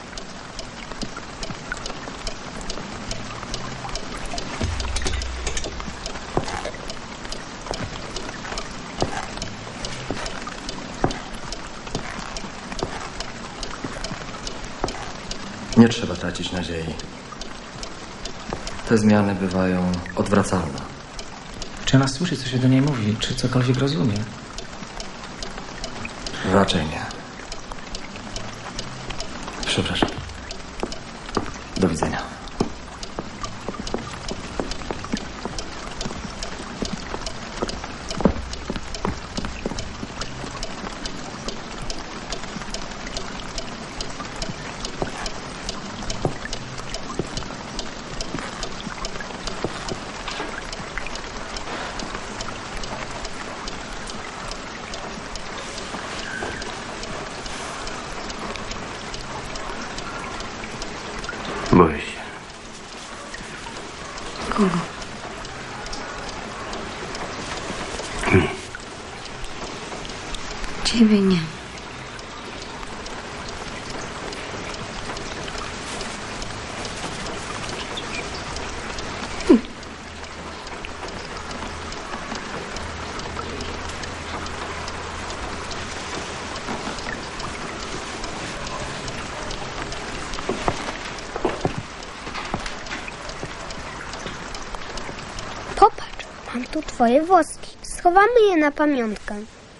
Nie trzeba tracić nadziei. Te zmiany bywają odwracalne. Czy ona słyszy, co się do niej mówi? Czy cokolwiek rozumie? Raczej nie. Przepraszam. Do widzenia. Boję się. Kogo? Nie. Ciebie nie. Popatrz, mam tu twoje włoski. Schowamy je na pamiątkę.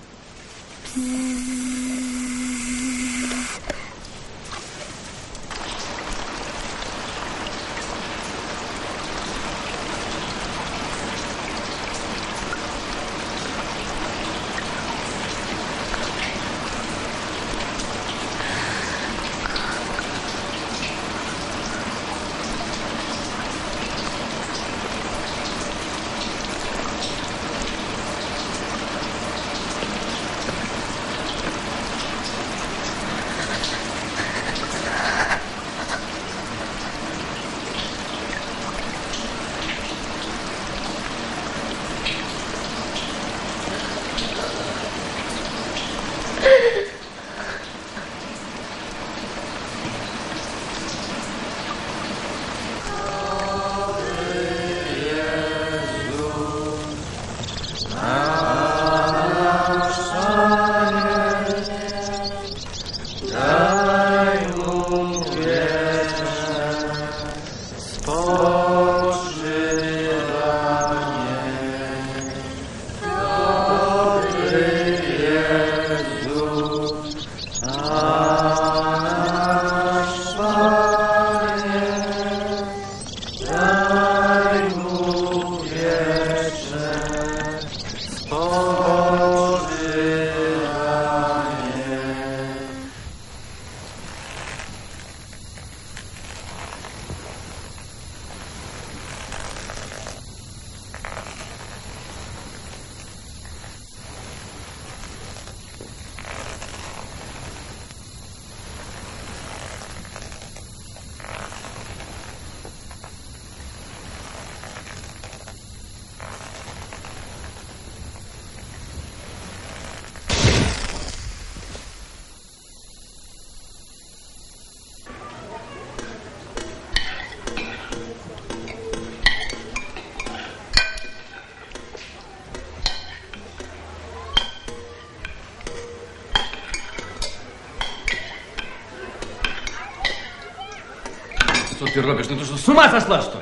Что ты робишь? Ну ты что, с ума сошла, что ли?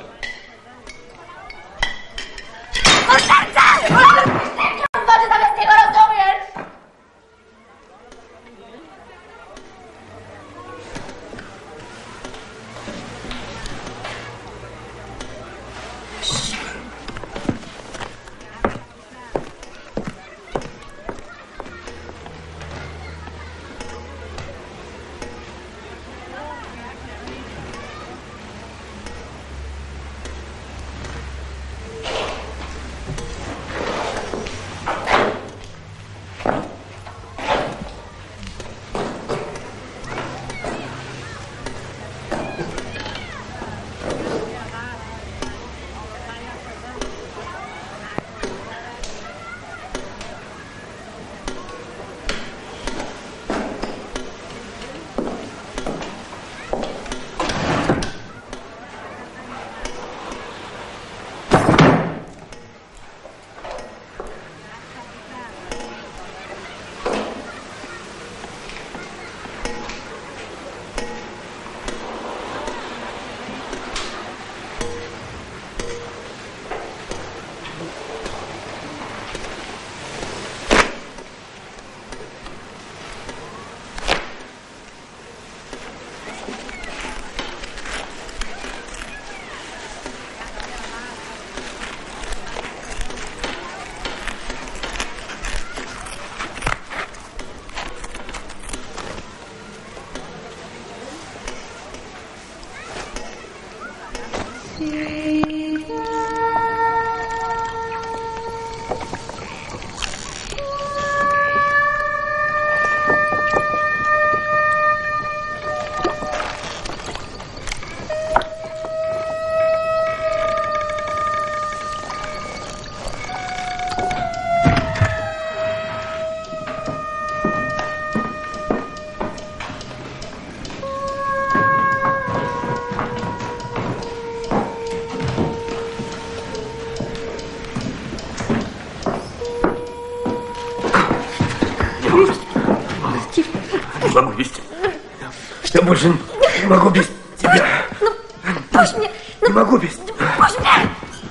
Я больше не могу без тебя. Ну, puść mnie. Не могу без тебя. Puść mnie.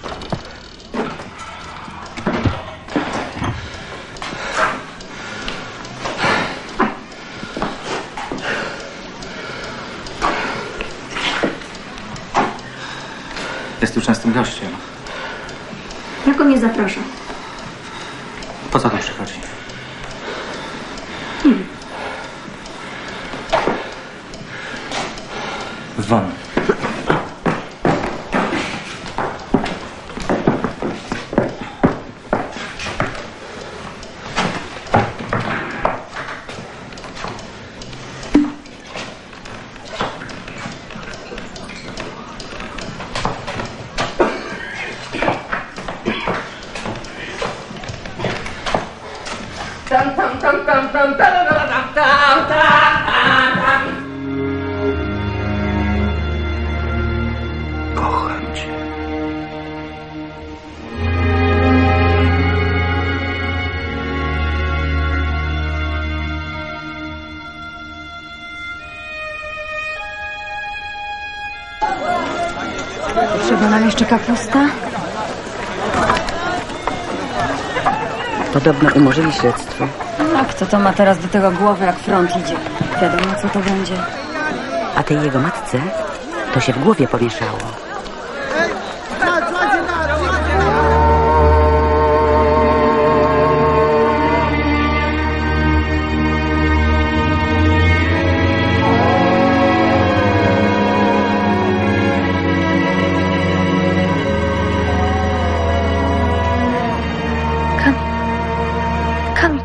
Jest tu częstym gościem. Ja go nie zapraszam. Po co tu przychodzi? Hmm. Won. Tam, tam, tam, tam, tam, tam, tam, tam, tam, tam. Kocham cię. Potrzeba nam jeszcze kapusta? Podobno umorzyli śledztwo. A kto to ma teraz do tego głowy, jak front idzie? Wiadomo, co to będzie. A tej jego matce to się w głowie pomieszało. Kamil.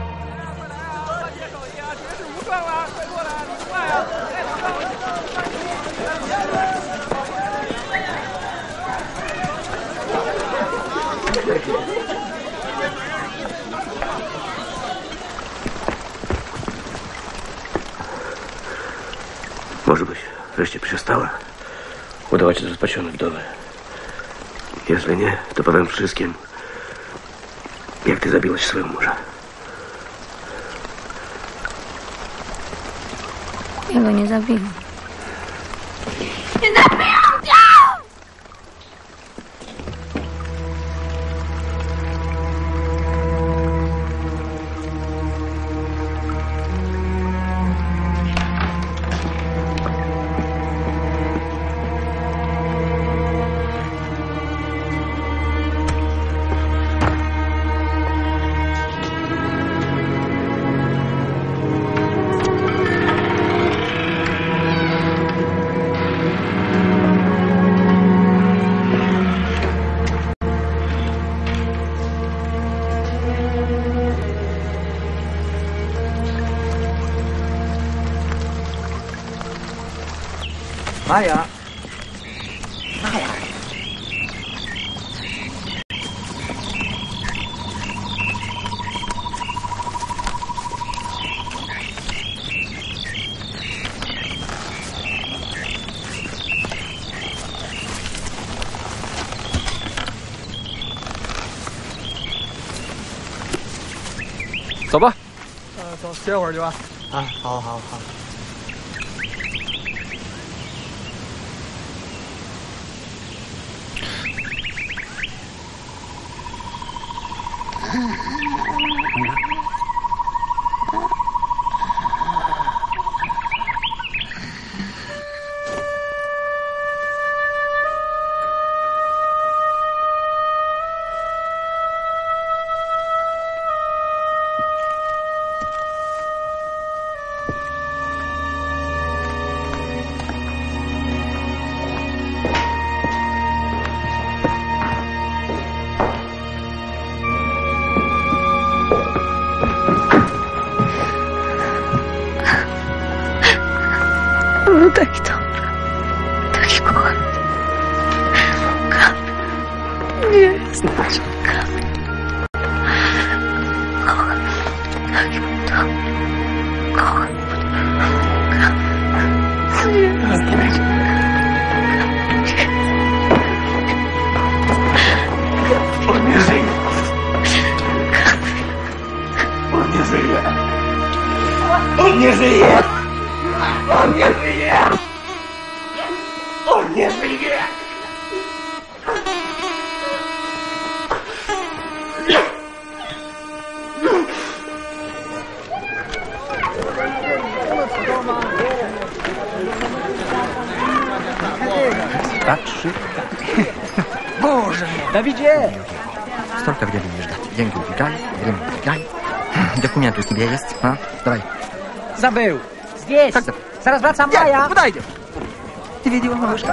Może byś wreszcie przestała udawać się do spasionej wdowy. Jeżeli nie, to powiem wszystkim, jak ty zabiłaś swojego męża. Ja go nie zabiłam. Nie zabijam cię! Maja! Maja! 走吧。 呃，走，歇会儿去吧。啊，好好好。 No taki dobry, taki kochany. Kamil, nie znać Kamil. Kocham, taki dobry, kocham. Kamil, nie znać. On nie żyje. On nie żyje. On nie żyje. On nie żyje. żyje! On nie żyje! Patrzy. Boże! Dawidzie! Столько времени ждать. Деньги убегай, время убегай. Документы у тебя есть? А? Давай. Zabył! Zjeść! Как забыл? Zaraz wracam, Maja! Куда идешь? Ты видела, малышка?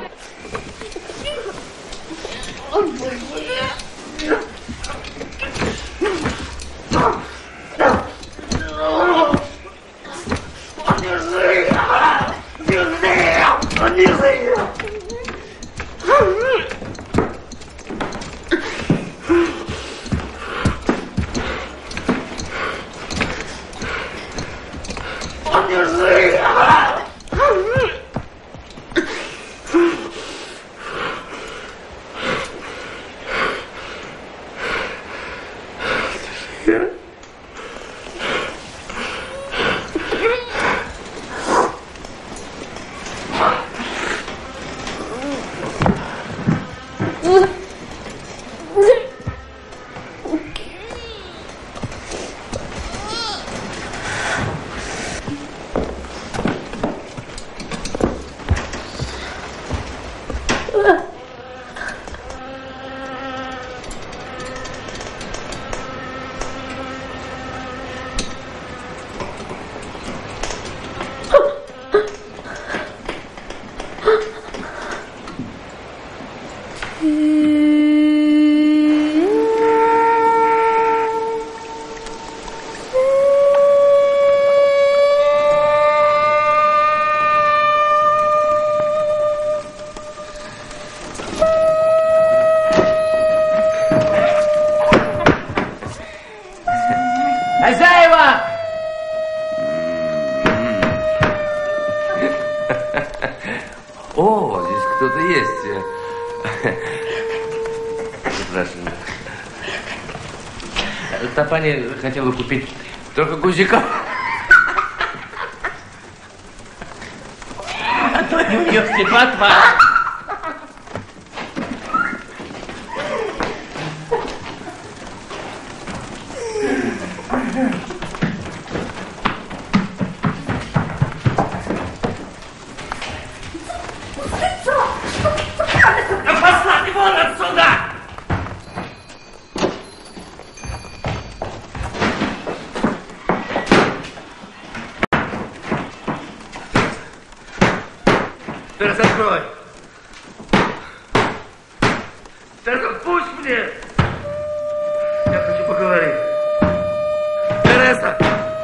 Хозяева! О, здесь кто-то есть. Прошу. Та пани хотела купить только гузиков. А то не у нее слепотва. Послать его отсюда! Тереза, открой! Тереза, пусть мне! Я хочу поговорить. Тереза!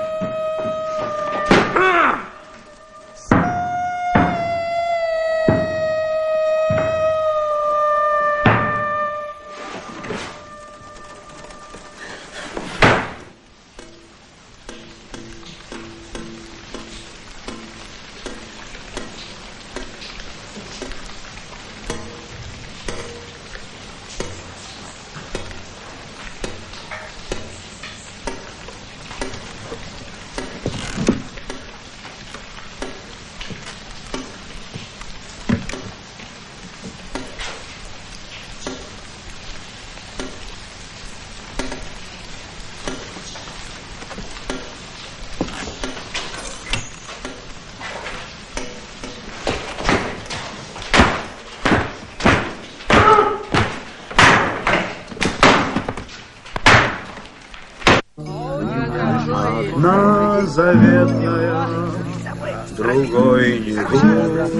Одна заветная, другой не будет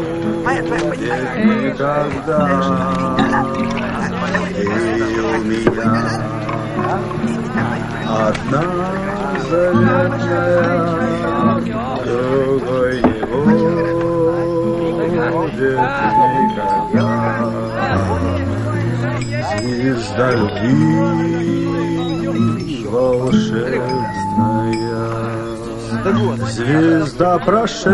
никогда. И у меня одна заветная, другой не будет никогда. Звезда любви волшебная, звезда прошедших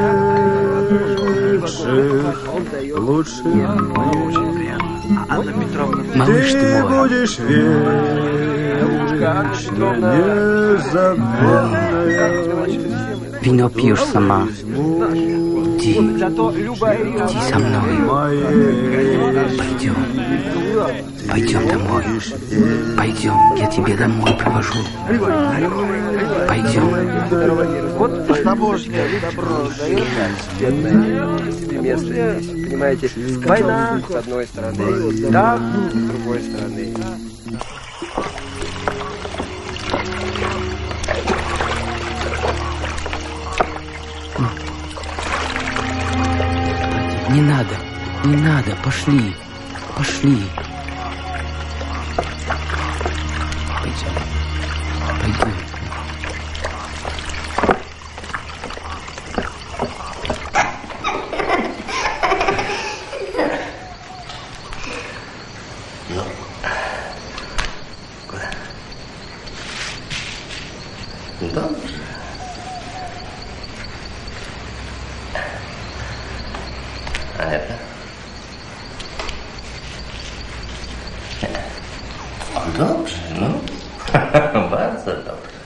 лучших дней. Малыш ты Ты мой. будешь вечно незабвенная. Вино пьешь сама. Иди. Иди со мной. Пойдем. Пойдем домой. Пойдем. Я тебе домой провожу. Пойдем. Вот набожнее, добро, себе место здесь, понимаете? Война с одной стороны, да, с другой стороны. Не надо, не надо, пошли, пошли. Пойдем, пойдем. Dobrze. A это? Dobrze, no. Bardzo dobrze.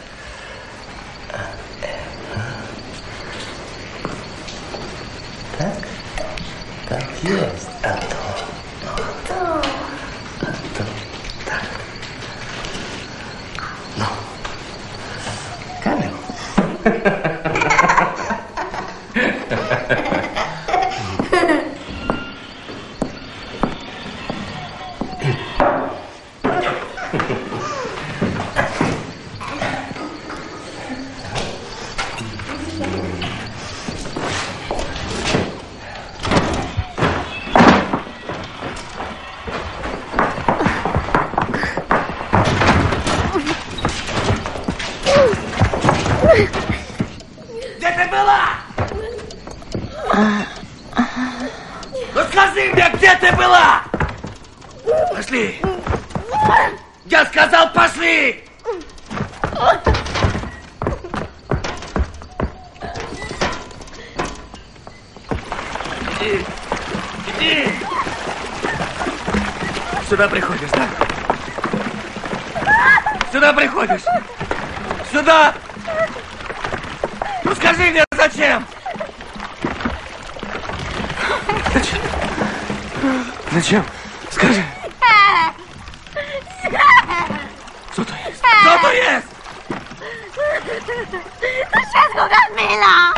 Tak? Tak jest. A to? No to. A to. Tak. No. Kamil. Где ты была? Ну скажи мне, где ты была? Пошли! Я сказал, пошли! Иди! Иди! Сюда приходишь, да? Сюда приходишь! Сюда! Ну скажи мне, зачем? Зачем? Зачем? Скажи. Что то есть? Что то есть? No wszystko, Kamila!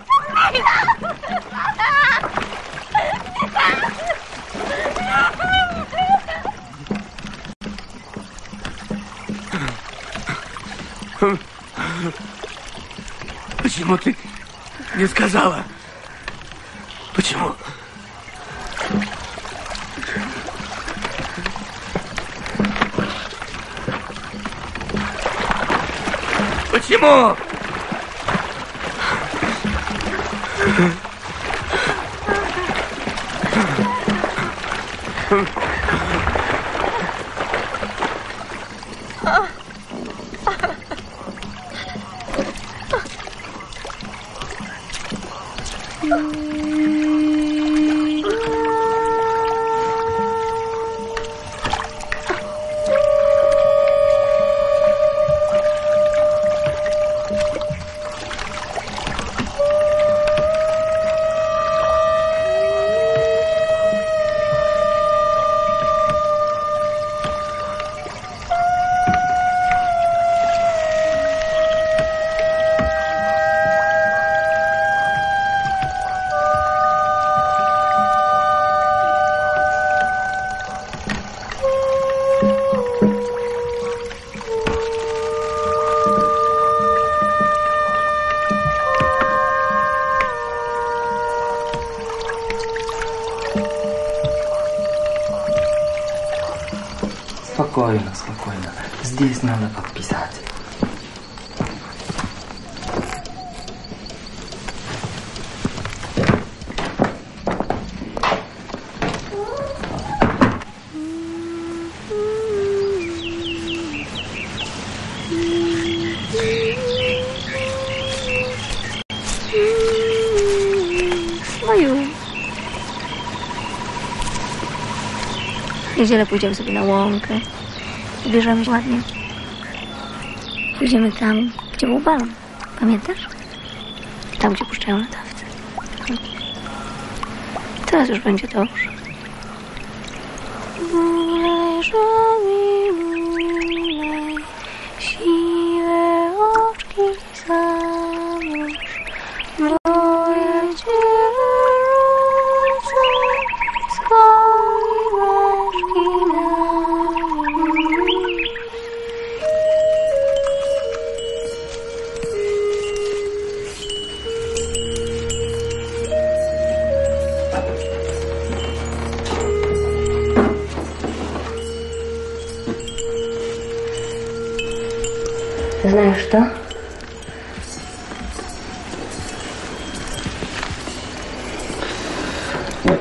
Почему ты не сказала? Почему? Почему? Спокойно, спокойно. Здесь надо подписать. Swою. Niedzielę pójdziemy sobie na łąkę. Ubierzemy się ładnie. Pójdziemy tam, gdzie był balon. Pamiętasz? Tam, gdzie puszczają latawce. Teraz już będzie dobrze. Mulej, żołnierz, mulej, siwe oczki zanurz, moje dziewice, skoli łeczki na nim. Знаешь что? Нет.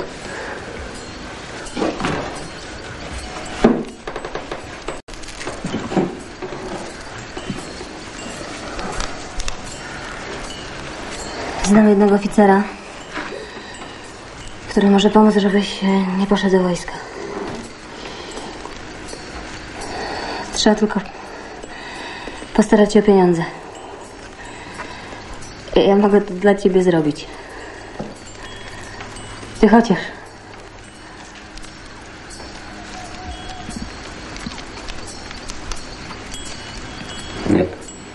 Znam jednego oficera, który może pomóc, żebyś nie poszedł do wojska. Trzeba tylko postarać się o pieniądze. Ja mogę to dla ciebie zrobić. Ty chociaż. Nie.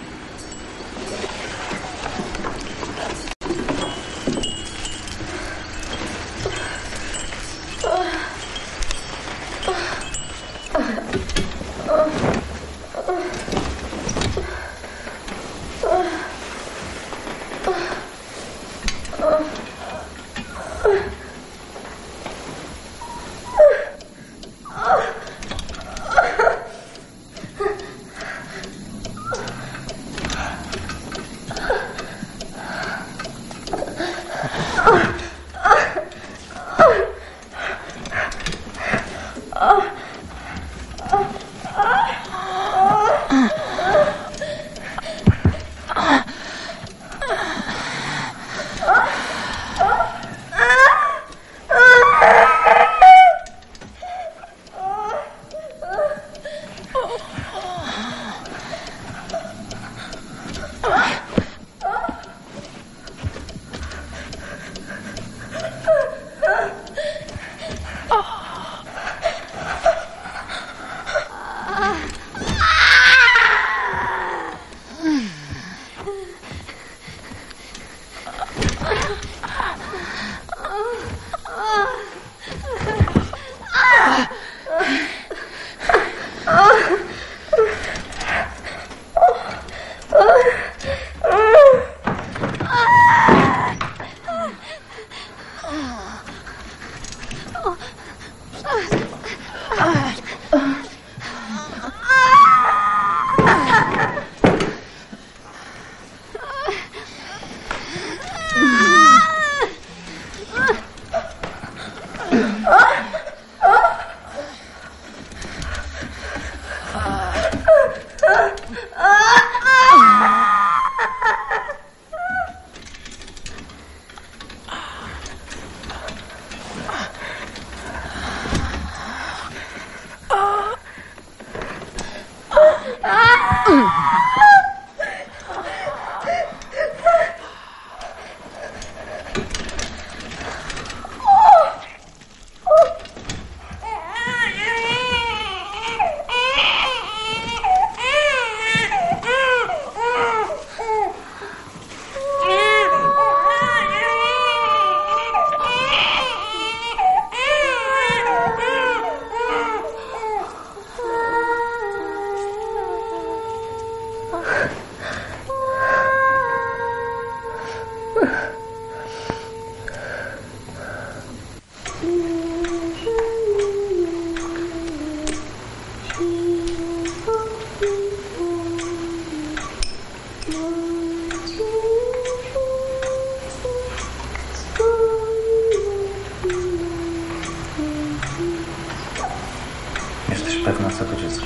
pewna co to dziecko.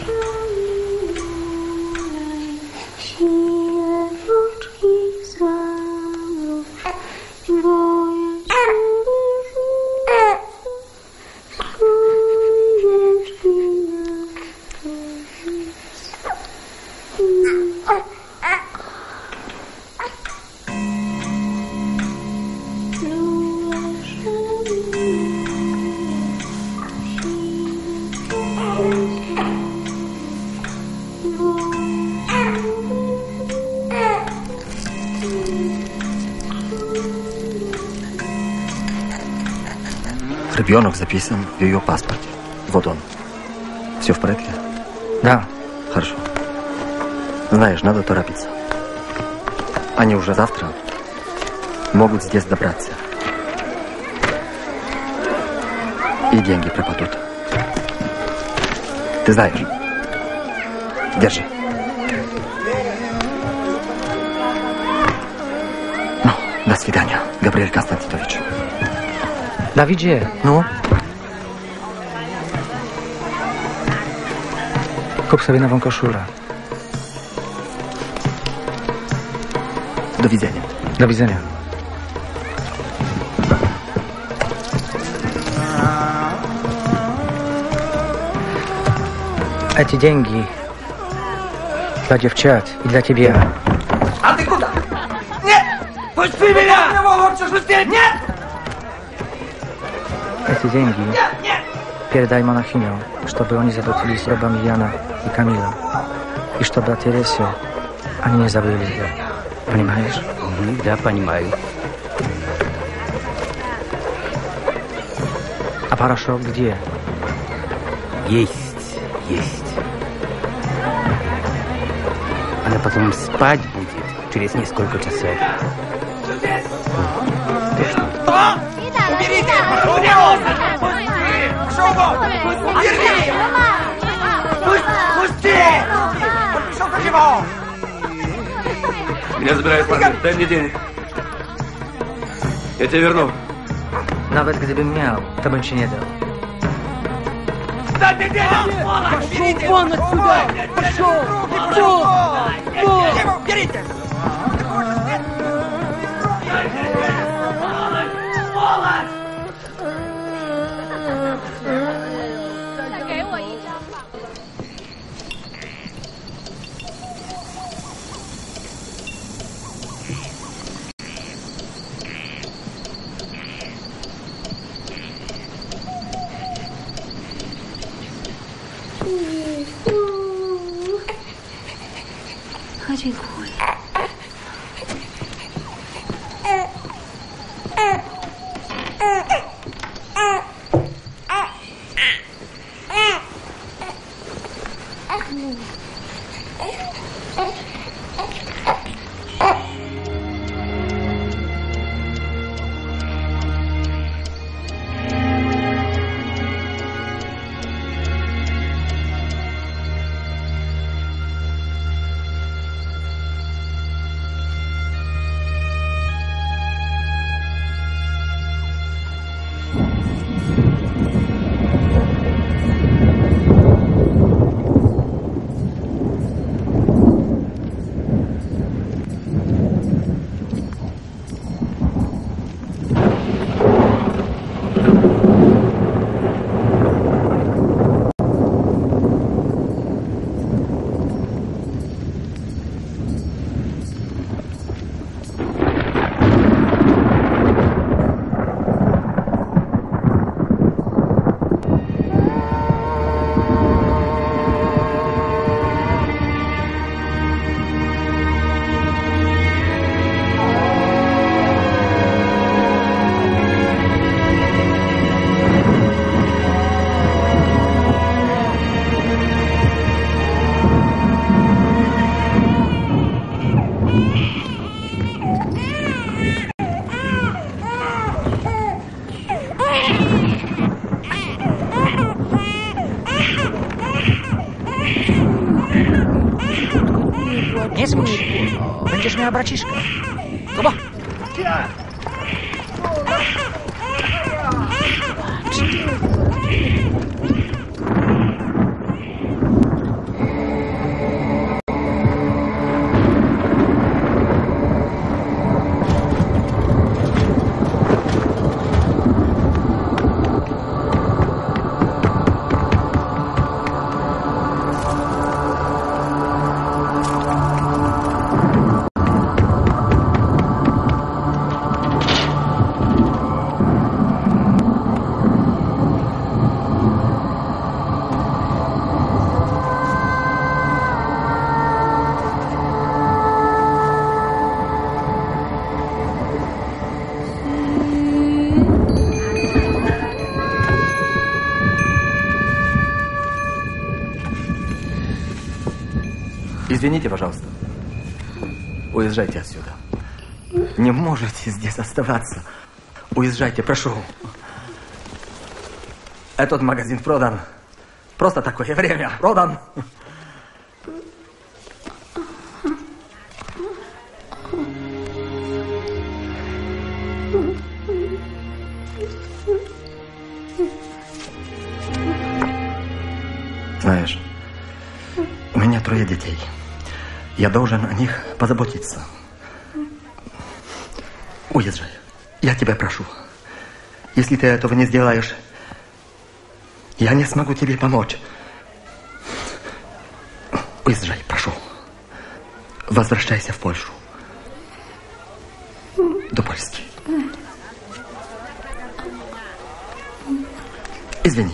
Thank you. Ребенок записан в ее паспорте. Вот он. Все в порядке? Да. Хорошо. Знаешь, надо торопиться. Они уже завтра могут здесь добраться. И деньги пропадут. Ты знаешь. Держи. Ну, до свидания, Габриэль Константинович. Dawidzie. No? Kup sobie nową koszulę. Do widzenia. Do widzenia. Эти деньги для девчат и для тебя. А ты куда? Нет! Пусти меня! Не могу, что нет! Эти деньги передай монахиням, чтобы они заплатили с рабами Яна и Камила. И чтобы о Тересе они не забыли. Понимаешь? Да, понимаю. А порошок где? Есть, есть. Она потом спать будет через несколько часов. Уберите! Уберите! Пусти! Подпишел как его! Меня забирают парни. Дай мне денег. Я тебе верну. Nawet gdybym miał, to bym ci nie dał. Дай мне денег! Пошел вон отсюда! Пошел! Пошел! Его берите! Dziękuję. Nie smuć się. Będziesz miała braciszka. Kuba! Извините, пожалуйста. Уезжайте отсюда. Не можете здесь оставаться. Уезжайте, прошу. Этот магазин продан. Просто такое время. Продан. Знаешь, у меня трое детей. Я должен о них позаботиться. Уезжай. Я тебя прошу. Если ты этого не сделаешь, я не смогу тебе помочь. Уезжай, прошу. Возвращайся в Польшу. До Польски. Извини.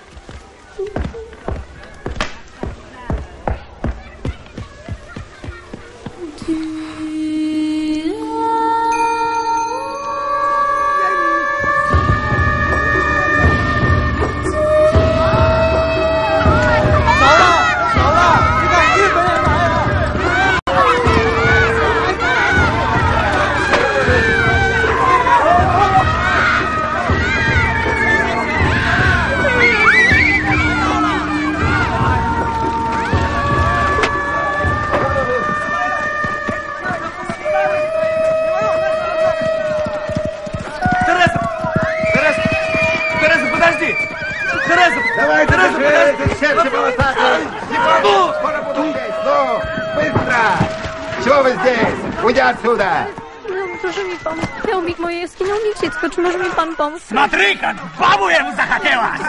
Отсюда! Proszę mi pan, miał mi moje jaskinie dziecko, czy może mi pan pomóc? Смотри, как бабу ему захотелось!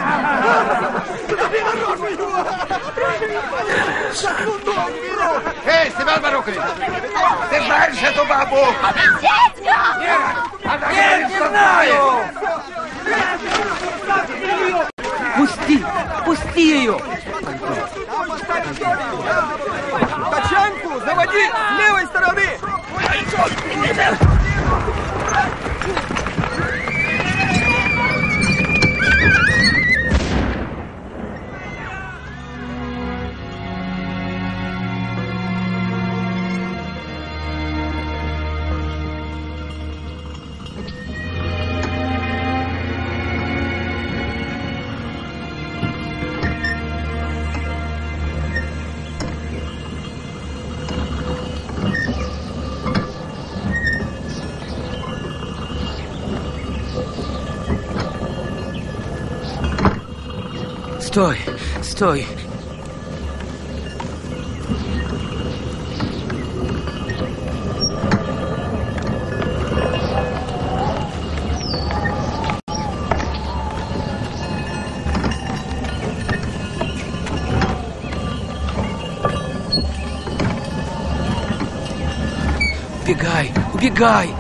Эй, Семен Барухович! Ты знаешь эту бабу? Детка! Нет, нет, не знаю! Пусти! Пусти ее! Тачанку заводи с левой стороны! Стой, стой. Убегай, убегай!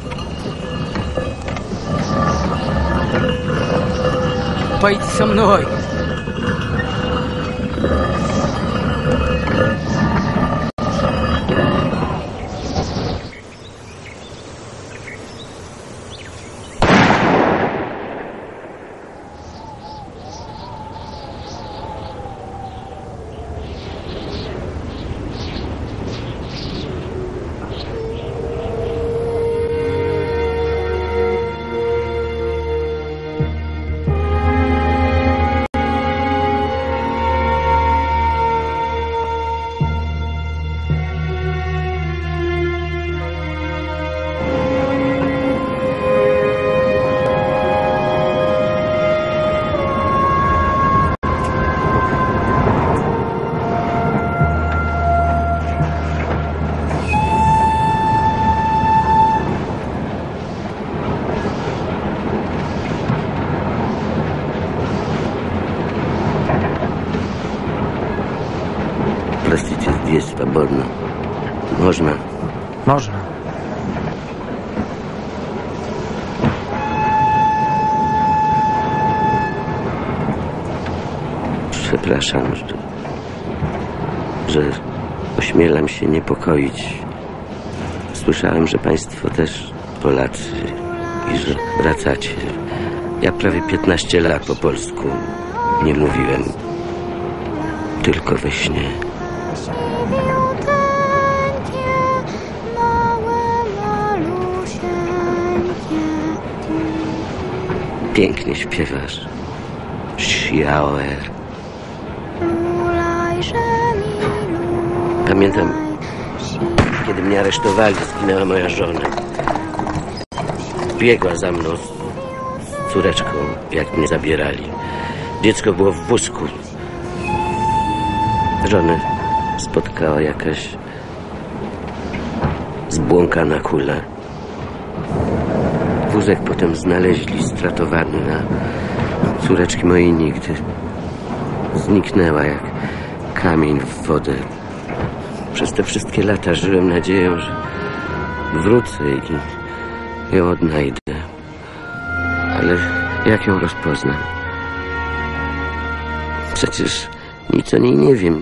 Пойди со мной! Простите, здесь свободно. Можно? Można. Przepraszam, że, że ośmielam się niepokoić. Słyszałem, że państwo też Polacy i że wracacie. Ja prawie piętnaście lat po polsku nie mówiłem, tylko we śnie. Pięknie śpiewasz. Xiaoer. Pamiętam, kiedy mnie aresztowali, zginęła moja żona. Biegła za mną z córeczką, jak mnie zabierali. Dziecko było w wózku. Żonę spotkała jakaś zbłąkana kula. Wózek potem znaleźli stratowany, a córeczki mojej nigdy. Zniknęła jak kamień w wodę. Przez te wszystkie lata żyłem nadzieją, że wrócę i ją odnajdę. Ale jak ją rozpoznam? Przecież nic o niej nie wiem.